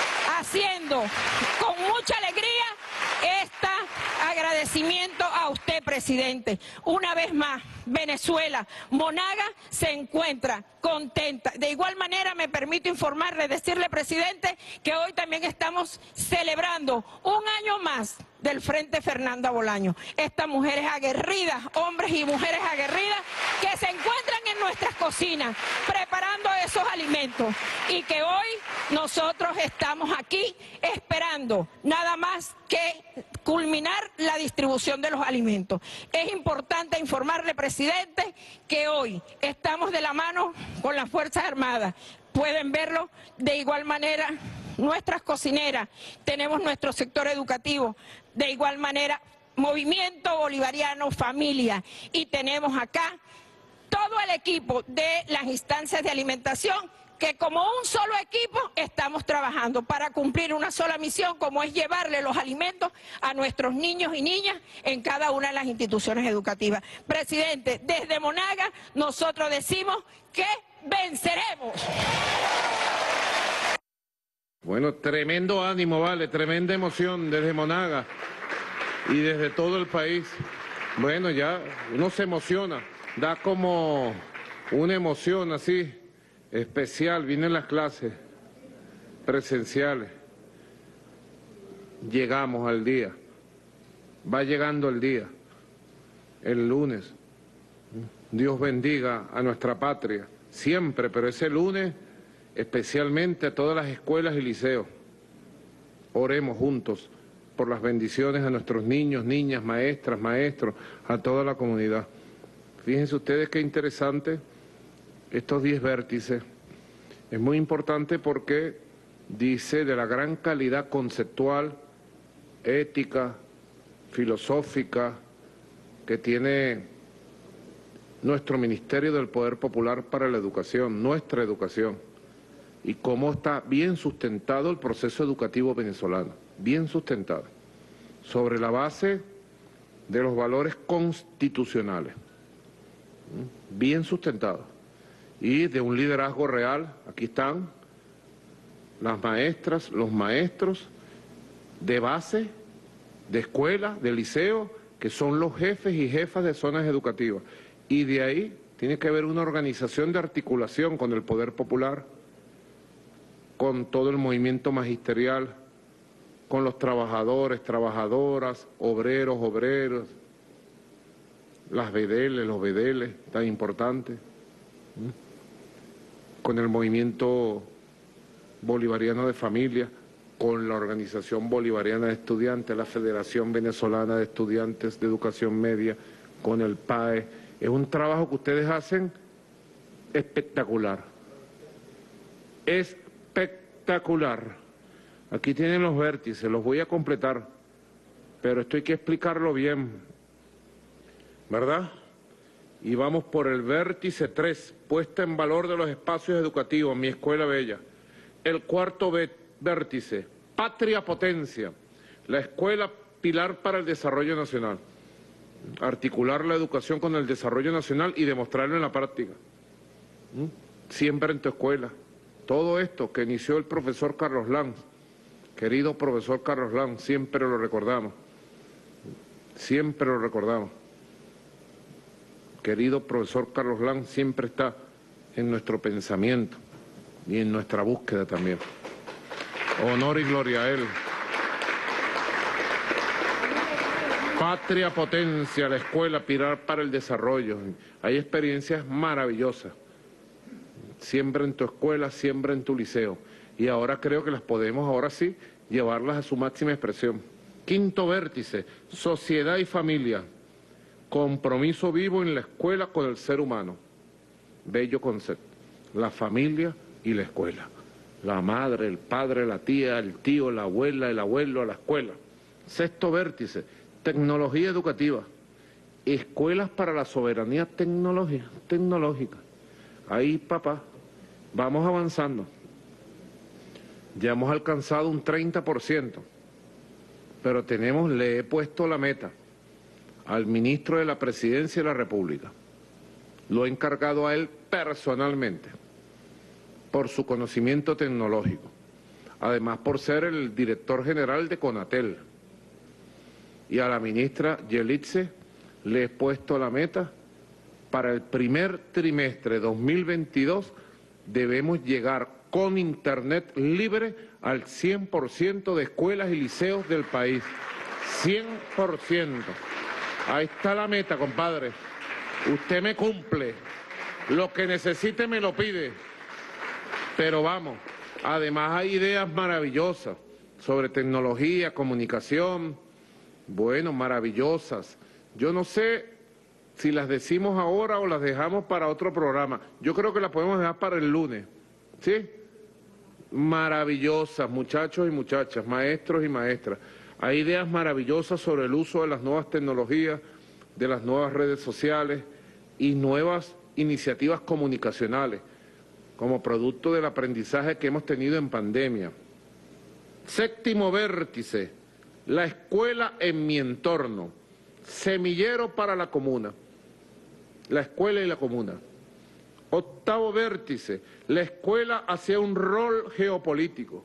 haciendo con mucha alegría este agradecimiento a usted, presidente. Una vez más, Venezuela, Monaga se encuentra contenta. De igual manera, me permito informarle, decirle, presidente, que hoy también estamos celebrando un año más del Frente Fernanda Bolaño. Estas mujeres aguerridas, hombres y mujeres aguerridas, que se encuentran en nuestras cocinas preparando esos alimentos y que hoy nosotros estamos aquí esperando nada más que culminar la distribución de los alimentos. Es importante informarle, presidente, que hoy estamos de la mano con las Fuerzas Armadas. Pueden verlo de igual manera nuestras cocineras, tenemos nuestro sector educativo, de igual manera Movimiento Bolivariano Familia, y tenemos acá todo el equipo de las instancias de alimentación que como un solo equipo estamos trabajando para cumplir una sola misión, como es llevarle los alimentos a nuestros niños y niñas en cada una de las instituciones educativas. Presidente, desde Monaga nosotros decimos que venceremos. Bueno, tremendo ánimo, vale, tremenda emoción desde Monaga y desde todo el país. Bueno, ya uno se emociona, da como una emoción así especial. Vienen las clases presenciales, llegamos al día, va llegando el día, el lunes. Dios bendiga a nuestra patria, siempre, pero ese lunes especialmente a todas las escuelas y liceos. Oremos juntos por las bendiciones a nuestros niños, niñas, maestras, maestros, a toda la comunidad. Fíjense ustedes qué interesante estos diez vértices. Es muy importante porque dice de la gran calidad conceptual, ética, filosófica que tiene nuestro Ministerio del Poder Popular para la Educación, nuestra educación, y cómo está bien sustentado el proceso educativo venezolano, bien sustentado, sobre la base de los valores constitucionales, bien sustentado, y de un liderazgo real. Aquí están las maestras, los maestros de base, de escuela, de liceo, que son los jefes y jefas de zonas educativas, y de ahí tiene que haber una organización de articulación con el Poder Popular, con todo el movimiento magisterial, con los trabajadores, trabajadoras, obreros, obreros, las vedeles, los vedeles, tan importantes, con el movimiento bolivariano de familia, con la Organización Bolivariana de Estudiantes, la Federación Venezolana de Estudiantes de Educación Media, con el P A E. Es un trabajo que ustedes hacen espectacular. Es espectacular. Aquí tienen los vértices, los voy a completar, pero esto hay que explicarlo bien, ¿verdad? Y vamos por el vértice tres, puesta en valor de los espacios educativos, Mi Escuela Bella. El cuarto vértice, patria potencia, la escuela pilar para el desarrollo nacional. Articular la educación con el desarrollo nacional y demostrarlo en la práctica. ¿Mm? Siempre en tu escuela. Todo esto que inició el profesor Carlos Lanz, querido profesor Carlos Lanz, siempre lo recordamos, siempre lo recordamos. Querido profesor Carlos Lanz siempre está en nuestro pensamiento y en nuestra búsqueda también. Honor y gloria a él. Patria potencia, la escuela, pilar para el desarrollo. Hay experiencias maravillosas. Siembra en tu escuela, siembra en tu liceo. Y ahora creo que las podemos, ahora sí, llevarlas a su máxima expresión. Quinto vértice, sociedad y familia. Compromiso vivo en la escuela con el ser humano. Bello concepto. La familia y la escuela. La madre, el padre, la tía, el tío, la abuela, el abuelo, la escuela. Sexto vértice, tecnología educativa. Escuelas para la soberanía tecnológica. tecnológica. Ahí, papá, vamos avanzando. Ya hemos alcanzado un treinta por ciento. Pero tenemos, le he puesto la meta al ministro de la Presidencia de la República. Lo he encargado a él personalmente, por su conocimiento tecnológico. Además, por ser el director general de Conatel. Y a la ministra Yelitze le he puesto la meta, para el primer trimestre dos mil veintidós debemos llegar con internet libre al cien por ciento de escuelas y liceos del país. cien por ciento. Ahí está la meta, compadre. Usted me cumple. Lo que necesite me lo pide. Pero vamos, además hay ideas maravillosas sobre tecnología, comunicación. Bueno, maravillosas. Yo no sé si las decimos ahora o las dejamos para otro programa. Yo creo que las podemos dejar para el lunes. ¿Sí? Maravillosas, muchachos y muchachas, maestros y maestras. Hay ideas maravillosas sobre el uso de las nuevas tecnologías, de las nuevas redes sociales y nuevas iniciativas comunicacionales, como producto del aprendizaje que hemos tenido en pandemia. Séptimo vértice, la escuela en mi entorno, semillero para la comuna, la escuela y la comuna. Octavo vértice, la escuela hacia un rol geopolítico.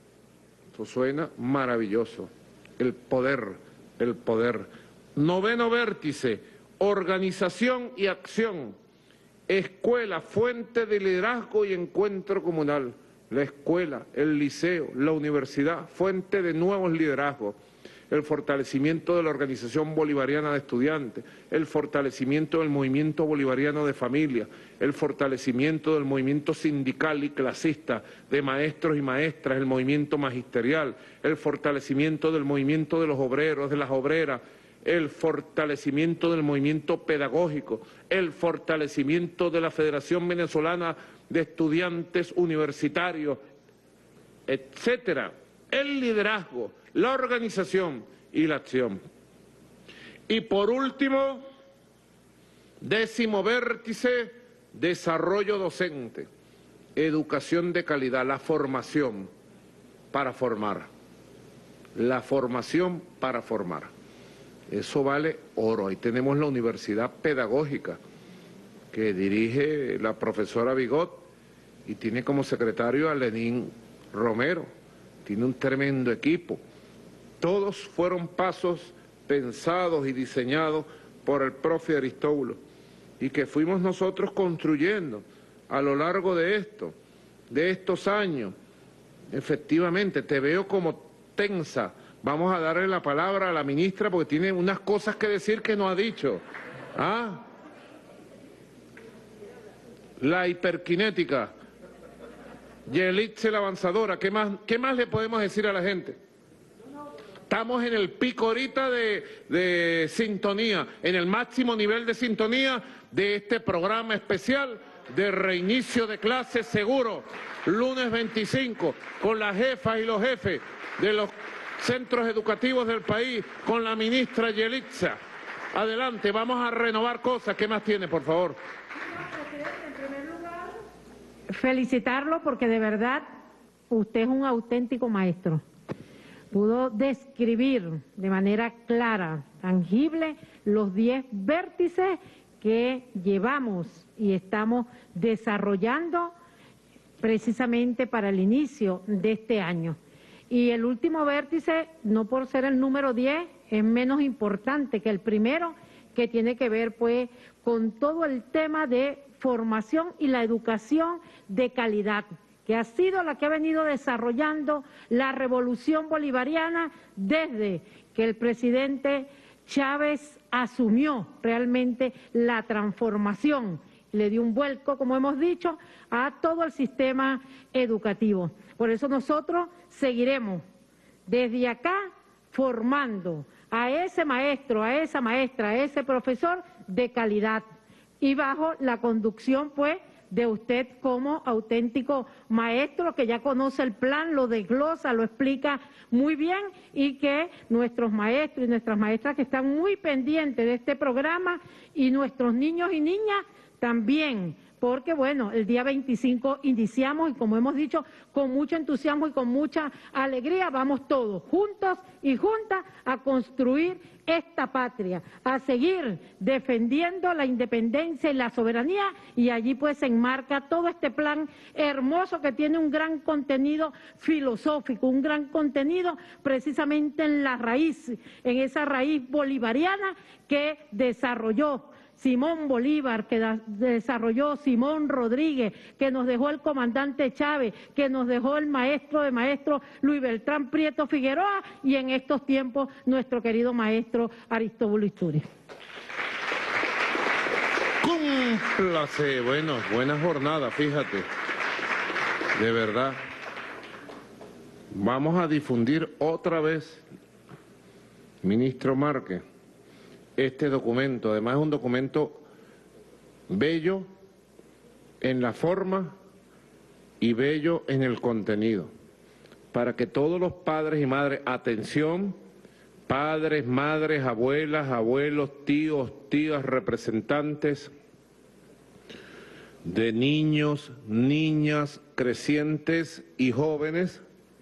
Eso suena maravilloso. El poder, el poder. Noveno vértice, organización y acción. Escuela, fuente de liderazgo y encuentro comunal. La escuela, el liceo, la universidad, fuente de nuevos liderazgos. El fortalecimiento de la Organización Bolivariana de Estudiantes, el fortalecimiento del movimiento bolivariano de familia, el fortalecimiento del movimiento sindical y clasista de maestros y maestras, el movimiento magisterial, el fortalecimiento del movimiento de los obreros, de las obreras, el fortalecimiento del movimiento pedagógico, el fortalecimiento de la Federación Venezolana de Estudiantes Universitarios, etcétera. El liderazgo, la organización y la acción. Y por último, décimo vértice, desarrollo docente, educación de calidad, la formación para formar, la formación para formar. Eso vale oro. Ahí tenemos la Universidad Pedagógica, que dirige la profesora Bigot y tiene como secretario a Lenín Romero. Tiene un tremendo equipo. Todos fueron pasos pensados y diseñados por el profe Aristóbulo y que fuimos nosotros construyendo a lo largo de esto, de estos años. Efectivamente, te veo como tensa. Vamos a darle la palabra a la ministra porque tiene unas cosas que decir que no ha dicho. ¿Ah? La hiperkinética. Yelitze la avanzadora, ¿qué más, ¿qué más le podemos decir a la gente? Estamos en el pico ahorita de, de sintonía, en el máximo nivel de sintonía de este programa especial de reinicio de clases seguro, lunes veinticinco, con las jefas y los jefes de los centros educativos del país, con la ministra Yelitza. Adelante, vamos a renovar cosas. ¿Qué más tiene, por favor? Felicitarlo porque de verdad usted es un auténtico maestro. Pudo describir de manera clara, tangible, los diez vértices que llevamos y estamos desarrollando precisamente para el inicio de este año. Y el último vértice, no por ser el número diez, es menos importante que el primero, que tiene que ver pues con todo el tema de formación y la educación de calidad, que ha sido la que ha venido desarrollando la revolución bolivariana desde que el presidente Chávez asumió realmente la transformación, le dio un vuelco, como hemos dicho, a todo el sistema educativo. Por eso nosotros seguiremos desde acá formando a ese maestro, a esa maestra, a ese profesor de calidad y bajo la conducción, pues, de usted como auténtico maestro que ya conoce el plan, lo desglosa, lo explica muy bien y que nuestros maestros y nuestras maestras que están muy pendientes de este programa y nuestros niños y niñas también, porque bueno, el día veinticinco iniciamos y como hemos dicho, con mucho entusiasmo y con mucha alegría vamos todos juntos y juntas a construir esta patria, a seguir defendiendo la independencia y la soberanía, y allí pues se enmarca todo este plan hermoso que tiene un gran contenido filosófico, un gran contenido precisamente en la raíz, en esa raíz bolivariana que desarrolló Simón Bolívar, que da, desarrolló Simón Rodríguez, que nos dejó el comandante Chávez, que nos dejó el maestro de maestros Luis Beltrán Prieto Figueroa y en estos tiempos nuestro querido maestro Aristóbulo Istúriz. Cúmplase, bueno, buena jornada, fíjate, de verdad. Vamos a difundir otra vez, ministro Márquez, este documento. Además es un documento bello en la forma y bello en el contenido, para que todos los padres y madres, atención, padres, madres, abuelas, abuelos, tíos, tías, representantes de niños, niñas, crecientes y jóvenes.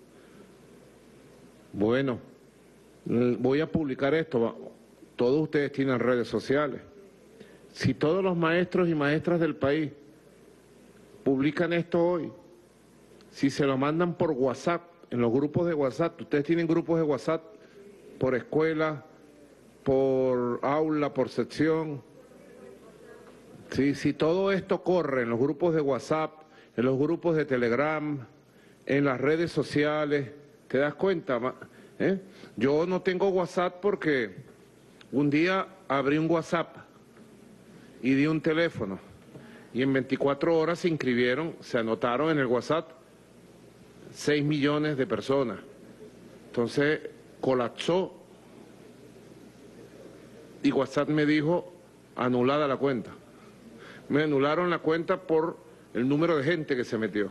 Bueno, voy a publicar esto. Todos ustedes tienen redes sociales. Si todos los maestros y maestras del país publican esto hoy, si se lo mandan por WhatsApp, en los grupos de WhatsApp, ustedes tienen grupos de WhatsApp por escuela, por aula, por sección. Sí, si todo esto corre en los grupos de WhatsApp, en los grupos de Telegram, en las redes sociales, ¿te das cuenta? ¿Eh? Yo no tengo WhatsApp porque un día abrí un WhatsApp y di un teléfono y en veinticuatro horas se inscribieron, se anotaron en el WhatsApp seis millones de personas. Entonces colapsó y WhatsApp me dijo anulada la cuenta. Me anularon la cuenta por el número de gente que se metió.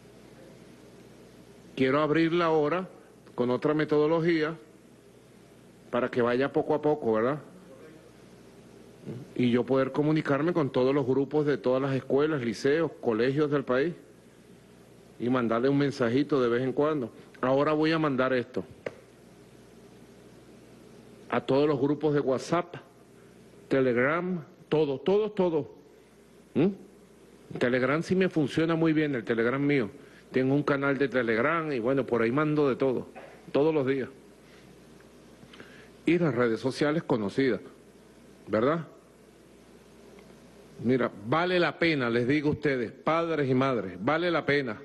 Quiero abrirla ahora con otra metodología para que vaya poco a poco, ¿verdad? Y yo poder comunicarme con todos los grupos de todas las escuelas, liceos, colegios del país y mandarle un mensajito de vez en cuando. Ahora voy a mandar esto a todos los grupos de WhatsApp, Telegram, todo, todo, todo. ¿Mm? Telegram sí me funciona muy bien, el Telegram mío. Tengo un canal de Telegram y bueno, por ahí mando de todo, todos los días. Y las redes sociales conocidas, ¿verdad? Mira, vale la pena, les digo a ustedes, padres y madres, vale la pena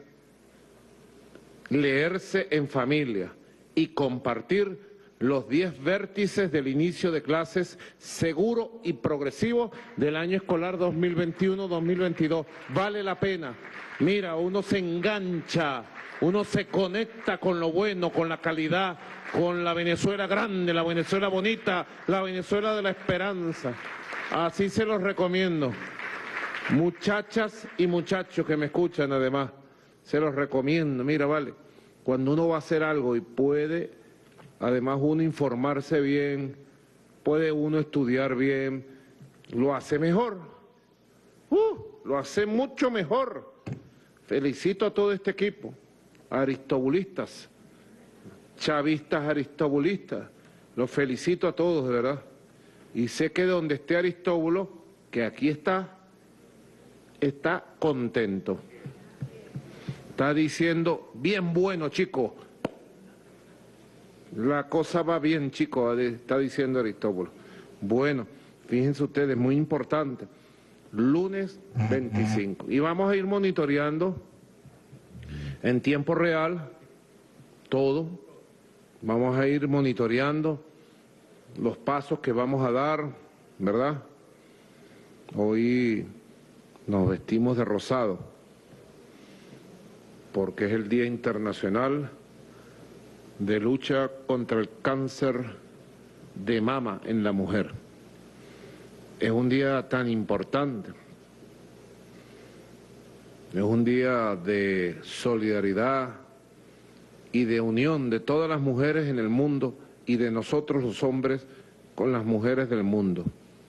leerse en familia y compartir los diez vértices del inicio de clases seguro y progresivo del año escolar dos mil veintiuno dos mil veintidós. Vale la pena. Mira, uno se engancha, uno se conecta con lo bueno, con la calidad, con la Venezuela grande, la Venezuela bonita, la Venezuela de la esperanza. Así se los recomiendo. Muchachas y muchachos que me escuchan además, se los recomiendo. Mira, vale, cuando uno va a hacer algo y puede, además uno informarse bien, puede uno estudiar bien, lo hace mejor. Uh, lo hace mucho mejor. Felicito a todo este equipo, aristobulistas, chavistas aristobulistas, los felicito a todos, de verdad. Y sé que donde esté Aristóbulo, que aquí está, está contento. Está diciendo, bien bueno, chicos. La cosa va bien, chicos, está diciendo Aristóbulo. Bueno, fíjense ustedes, muy importante. Lunes veinticinco. Y vamos a ir monitoreando en tiempo real todo. Vamos a ir monitoreando los pasos que vamos a dar, ¿verdad? Hoy nos vestimos de rosado, porque es el Día Internacional de Lucha contra el Cáncer de Mama en la mujer. Es un día tan importante, es un día de solidaridad y de unión de todas las mujeres en el mundo y de nosotros los hombres con las mujeres del mundo.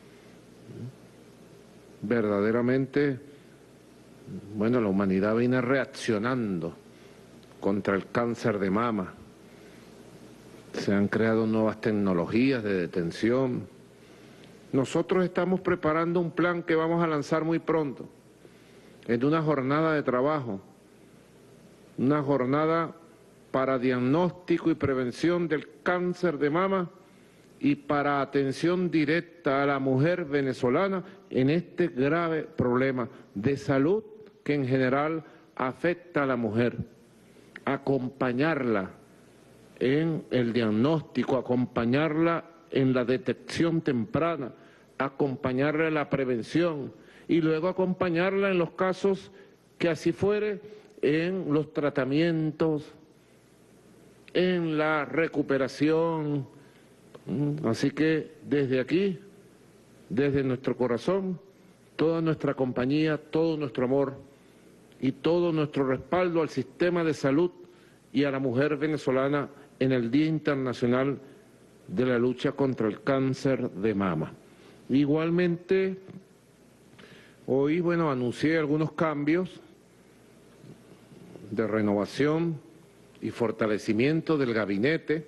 Verdaderamente, bueno, la humanidad viene reaccionando contra el cáncer de mama. Se han creado nuevas tecnologías de detención. Nosotros estamos preparando un plan que vamos a lanzar muy pronto. Es una jornada de trabajo, una jornada para diagnóstico y prevención del cáncer de mama y para atención directa a la mujer venezolana en este grave problema de salud que en general afecta a la mujer. Acompañarla en el diagnóstico, acompañarla en la detección temprana, acompañarla en la prevención y luego acompañarla en los casos que así fuere, en los tratamientos, en la recuperación. Así que desde aquí, desde nuestro corazón, toda nuestra compañía, todo nuestro amor y todo nuestro respaldo al sistema de salud y a la mujer venezolana en el Día Internacional de la Lucha contra el Cáncer de Mama. Igualmente, hoy, bueno, anuncié algunos cambios de renovación y fortalecimiento del gabinete.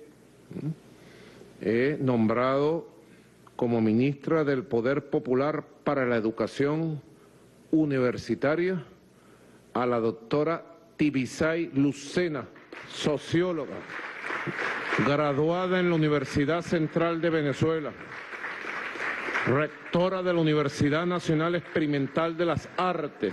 He nombrado como ministra del Poder Popular para la Educación Universitaria a la doctora Tibisay Lucena, socióloga, graduada en la Universidad Central de Venezuela, rectora de la Universidad Nacional Experimental de las Artes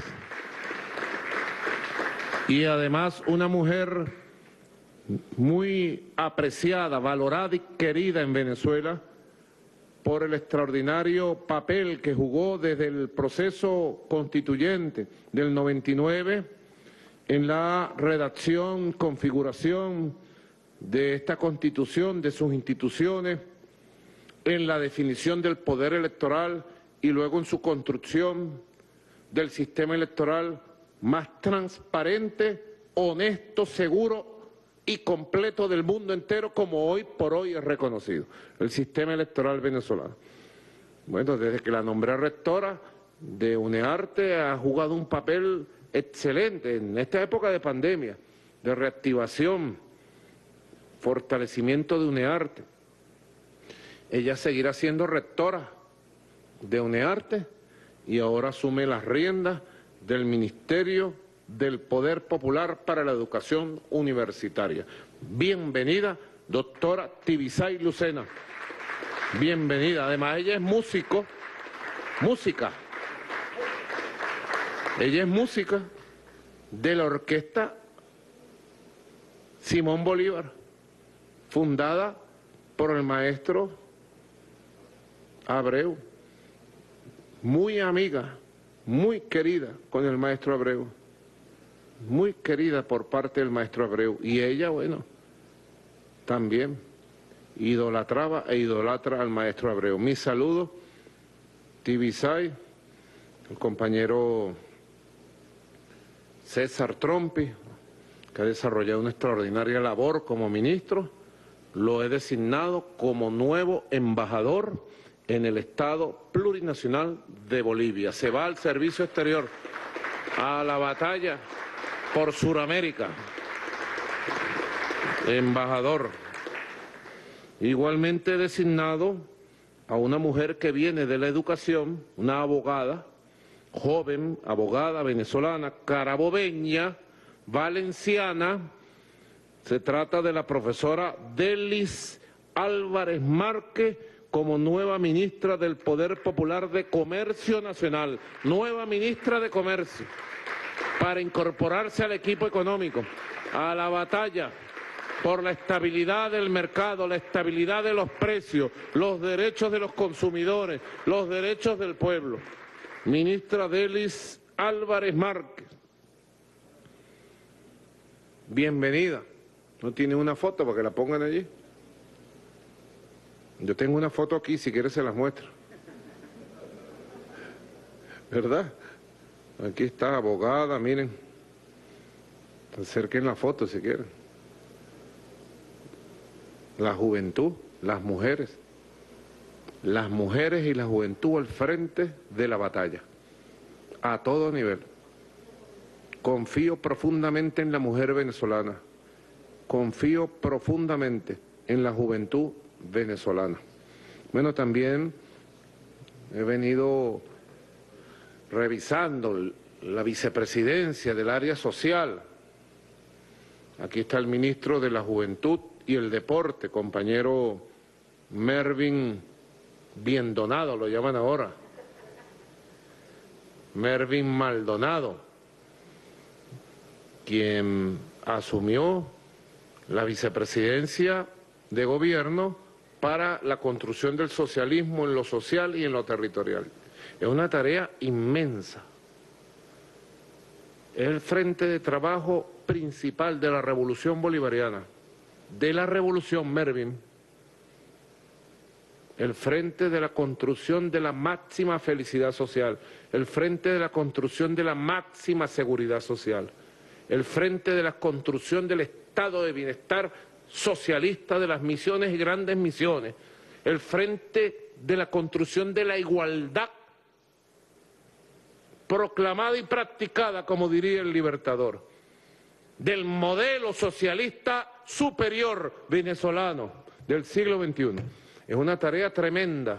y además una mujer muy apreciada, valorada y querida en Venezuela por el extraordinario papel que jugó desde el proceso constituyente del noventa y nueve en la redacción, configuración de esta Constitución, de sus instituciones, en la definición del poder electoral y luego en su construcción del sistema electoral más transparente, honesto, seguro y completo del mundo entero, como hoy por hoy es reconocido, el sistema electoral venezolano. Bueno, desde que la nombré rectora de UNEARTE ha jugado un papel excelente en esta época de pandemia, de reactivación, fortalecimiento de UNEARTE. Ella seguirá siendo rectora de UNEARTE y ahora asume las riendas del Ministerio del Poder Popular para la Educación Universitaria. Bienvenida, doctora Tibisay Lucena. Bienvenida. Además, ella es músico, música. Ella es música de la orquesta Simón Bolívar, fundada por el maestro Abreu. Muy amiga, muy querida con el maestro Abreu. Muy querida por parte del maestro Abreu. Y ella, bueno, también idolatraba e idolatra al maestro Abreu. Mi saludo, Tibisay, el compañero César Trompi, que ha desarrollado una extraordinaria labor como ministro, lo he designado como nuevo embajador en el Estado Plurinacional de Bolivia. Se va al servicio exterior, a la batalla por Suramérica. Embajador. Igualmente he designado a una mujer que viene de la educación, una abogada, joven, abogada venezolana, carabobeña, valenciana. Se trata de la profesora Delis Álvarez Márquez como nueva ministra del Poder Popular de Comercio Nacional, nueva ministra de Comercio, para incorporarse al equipo económico, a la batalla por la estabilidad del mercado, la estabilidad de los precios, los derechos de los consumidores, los derechos del pueblo. Ministra Delis Álvarez Márquez, bienvenida. ¿No tiene una foto para que la pongan allí? Yo tengo una foto aquí, si quieres se las muestro. ¿Verdad? Aquí está, abogada, miren. Acerquen la foto si quieren. La juventud, las mujeres. Las mujeres y la juventud al frente de la batalla. A todo nivel. Confío profundamente en la mujer venezolana. Confío profundamente en la juventud venezolana. Bueno, también he venido revisando la vicepresidencia del área social. Aquí está el ministro de la Juventud y el Deporte, compañero Mervin Biendonado, lo llaman ahora. Mervin Maldonado, quien asumió la vicepresidencia de gobierno para la construcción del socialismo en lo social y en lo territorial. Es una tarea inmensa. Es el frente de trabajo principal de la revolución bolivariana, de la revolución Mervin, el frente de la construcción de la máxima felicidad social, el frente de la construcción de la máxima seguridad social, el frente de la construcción del estado de bienestar socialista de las misiones y grandes misiones, el frente de la construcción de la igualdad proclamada y practicada, como diría el Libertador, del modelo socialista superior venezolano del siglo veintiuno. Es una tarea tremenda.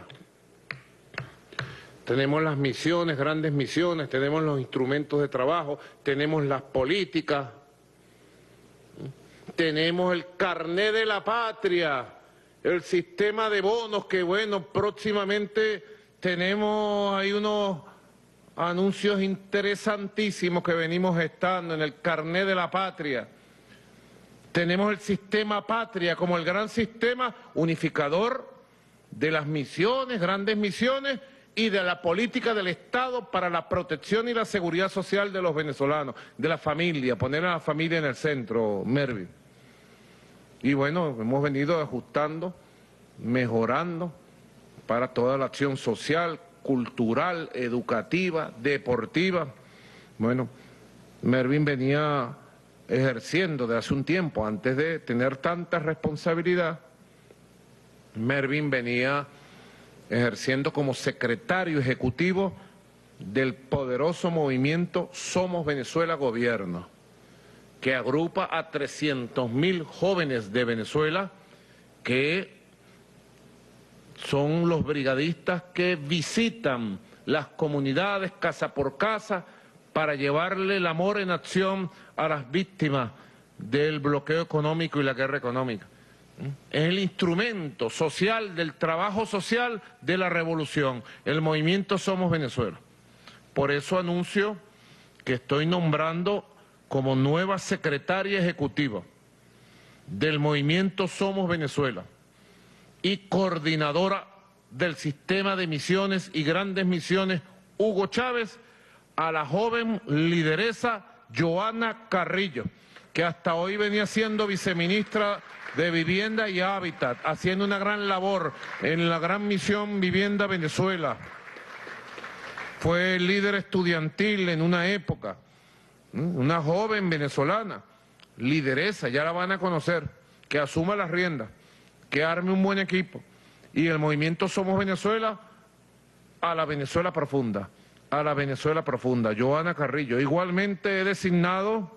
Tenemos las misiones, grandes misiones, tenemos los instrumentos de trabajo, tenemos las políticas, tenemos el carné de la patria, el sistema de bonos que, bueno, próximamente tenemos ahí unos anuncios interesantísimos que venimos gestando en el carné de la patria. Tenemos el sistema patria como el gran sistema unificador de las misiones, grandes misiones, y de la política del Estado para la protección y la seguridad social de los venezolanos, de la familia, poner a la familia en el centro, Mervin. Y bueno, hemos venido ajustando, mejorando para toda la acción social, cultural, educativa, deportiva. Bueno, Mervin venía ejerciendo desde hace un tiempo, antes de tener tanta responsabilidad, Mervin venía ejerciendo como secretario ejecutivo del poderoso movimiento Somos Venezuela Gobierno, que agrupa a trescientos mil jóvenes de Venezuela que son los brigadistas que visitan las comunidades casa por casa para llevarle el amor en acción a las víctimas del bloqueo económico y la guerra económica. Es el instrumento social del trabajo social de la revolución, el movimiento Somos Venezuela. Por eso anuncio que estoy nombrando como nueva secretaria ejecutiva del movimiento Somos Venezuela y coordinadora del sistema de misiones y grandes misiones Hugo Chávez, a la joven lideresa Joana Carrillo, que hasta hoy venía siendo viceministra de Vivienda y Hábitat, haciendo una gran labor en la gran misión Vivienda Venezuela. Fue líder estudiantil en una época, una joven venezolana, lideresa, ya la van a conocer, que asuma las riendas, que arme un buen equipo. Y el movimiento Somos Venezuela, a la Venezuela profunda, a la Venezuela profunda. Joana Carrillo. Igualmente he designado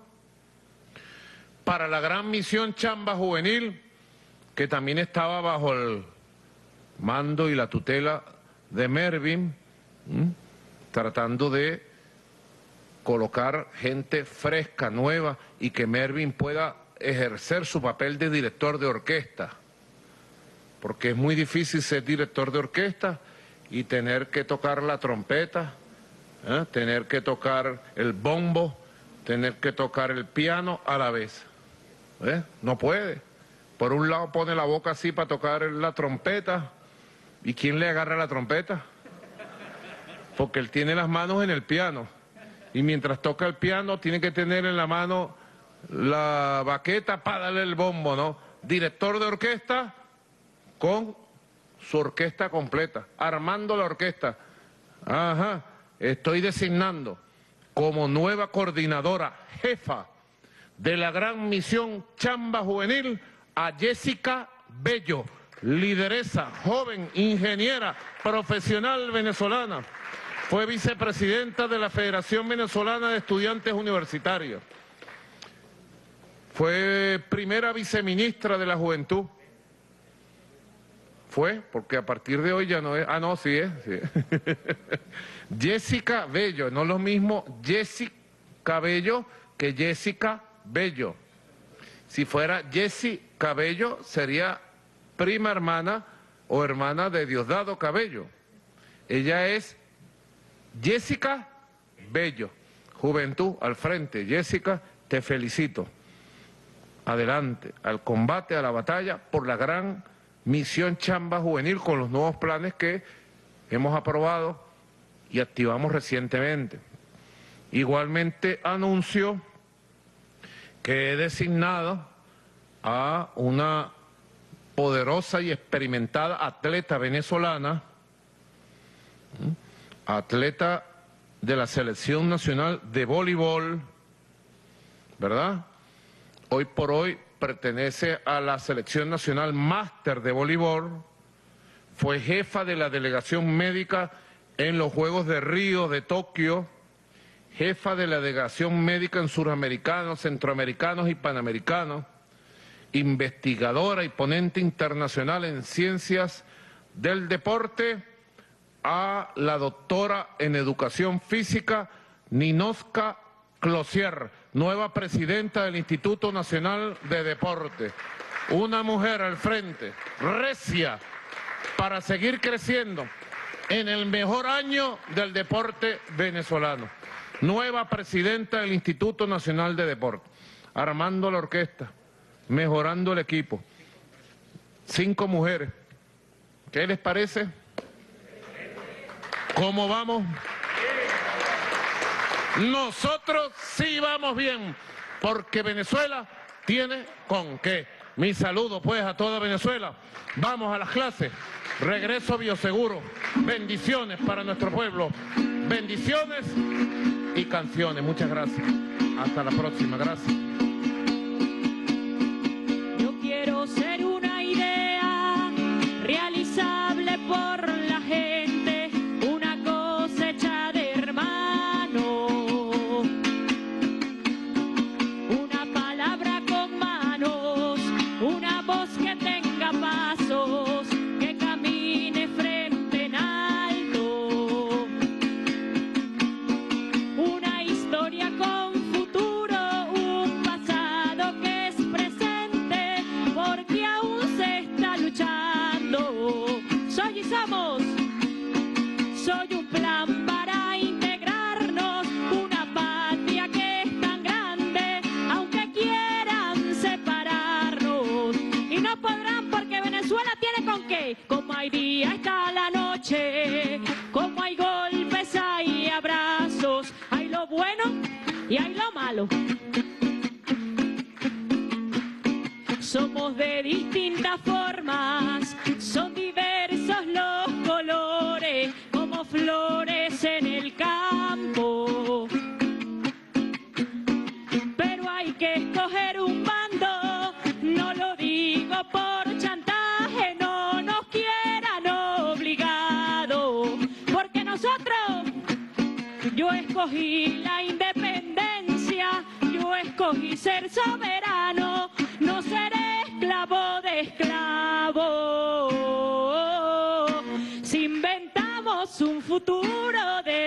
para la gran misión Chamba Juvenil, que también estaba bajo el mando y la tutela de Mervin, ¿m? tratando de colocar gente fresca, nueva, y que Mervin pueda ejercer su papel de director de orquesta, porque es muy difícil ser director de orquesta y tener que tocar la trompeta, ¿eh? tener que tocar el bombo, tener que tocar el piano a la vez. ¿Eh? No puede. Por un lado pone la boca así para tocar la trompeta. ¿Y quién le agarra la trompeta? Porque él tiene las manos en el piano. Y mientras toca el piano tiene que tener en la mano la baqueta para darle el bombo, ¿no? Director de orquesta con su orquesta completa, armando la orquesta. Ajá, estoy designando como nueva coordinadora, jefa de la gran misión Chamba Juvenil, a Jessica Bello, lideresa, joven, ingeniera, profesional venezolana. Fue vicepresidenta de la Federación Venezolana de Estudiantes Universitarios. Fue primera viceministra de la Juventud. Fue, porque a partir de hoy ya no es... Ah, no, sí es. Sí es. Jessica Bello, no lo mismo Jessica Bello que Jessica Bello. Si fuera Jessie Cabello, sería prima hermana o hermana de Diosdado Cabello. Ella es Jessica Bello. Juventud al frente. Jessica, te felicito. Adelante, al combate, a la batalla, por la gran misión Chamba Juvenil con los nuevos planes que hemos aprobado y activamos recientemente. Igualmente anuncio que he designado a una poderosa y experimentada atleta venezolana, atleta de la Selección Nacional de Voleibol, ¿verdad? Hoy por hoy pertenece a la Selección Nacional Máster de Voleibol, fue jefa de la delegación médica en los Juegos de Río, de Tokio, jefa de la delegación médica en suramericanos, centroamericanos y panamericanos, investigadora y ponente internacional en ciencias del deporte, a la doctora en educación física, Ninoska Closier, nueva presidenta del Instituto Nacional de Deporte. Una mujer al frente, recia, para seguir creciendo en el mejor año del deporte venezolano. Nueva presidenta del Instituto Nacional de Deporte, armando la orquesta, mejorando el equipo. Cinco mujeres. ¿Qué les parece? ¿Cómo vamos? Nosotros sí vamos bien, porque Venezuela tiene con qué. Mi saludo pues a toda Venezuela. Vamos a las clases. Regreso bioseguro. Bendiciones para nuestro pueblo. Bendiciones y canciones. Muchas gracias. Hasta la próxima. Gracias. Yo quiero ser una idea realizable por la gente, una cosecha de hermanos, una palabra con manos, una voz que tenga pasos, que camine frente en alto, una historia con futuro, un pasado que es presente, porque aún se está luchando. Soy y somos, soy un plan para integrarnos, una patria que es tan grande, aunque quieran separarnos, y no podrán porque Venezuela tiene con qué. Como hay día está la noche, como hay golpes hay abrazos, hay lo bueno y hay lo malo. Somos de distintas formas, son diversos los colores, como flores en el campo. Pero hay que escoger un bando, no lo digo por chantaje, no nos quieran obligados, porque nosotros, yo escogí la independencia, yo escogí ser soberano, no seré esclavo de esclavos. Si inventamos un futuro de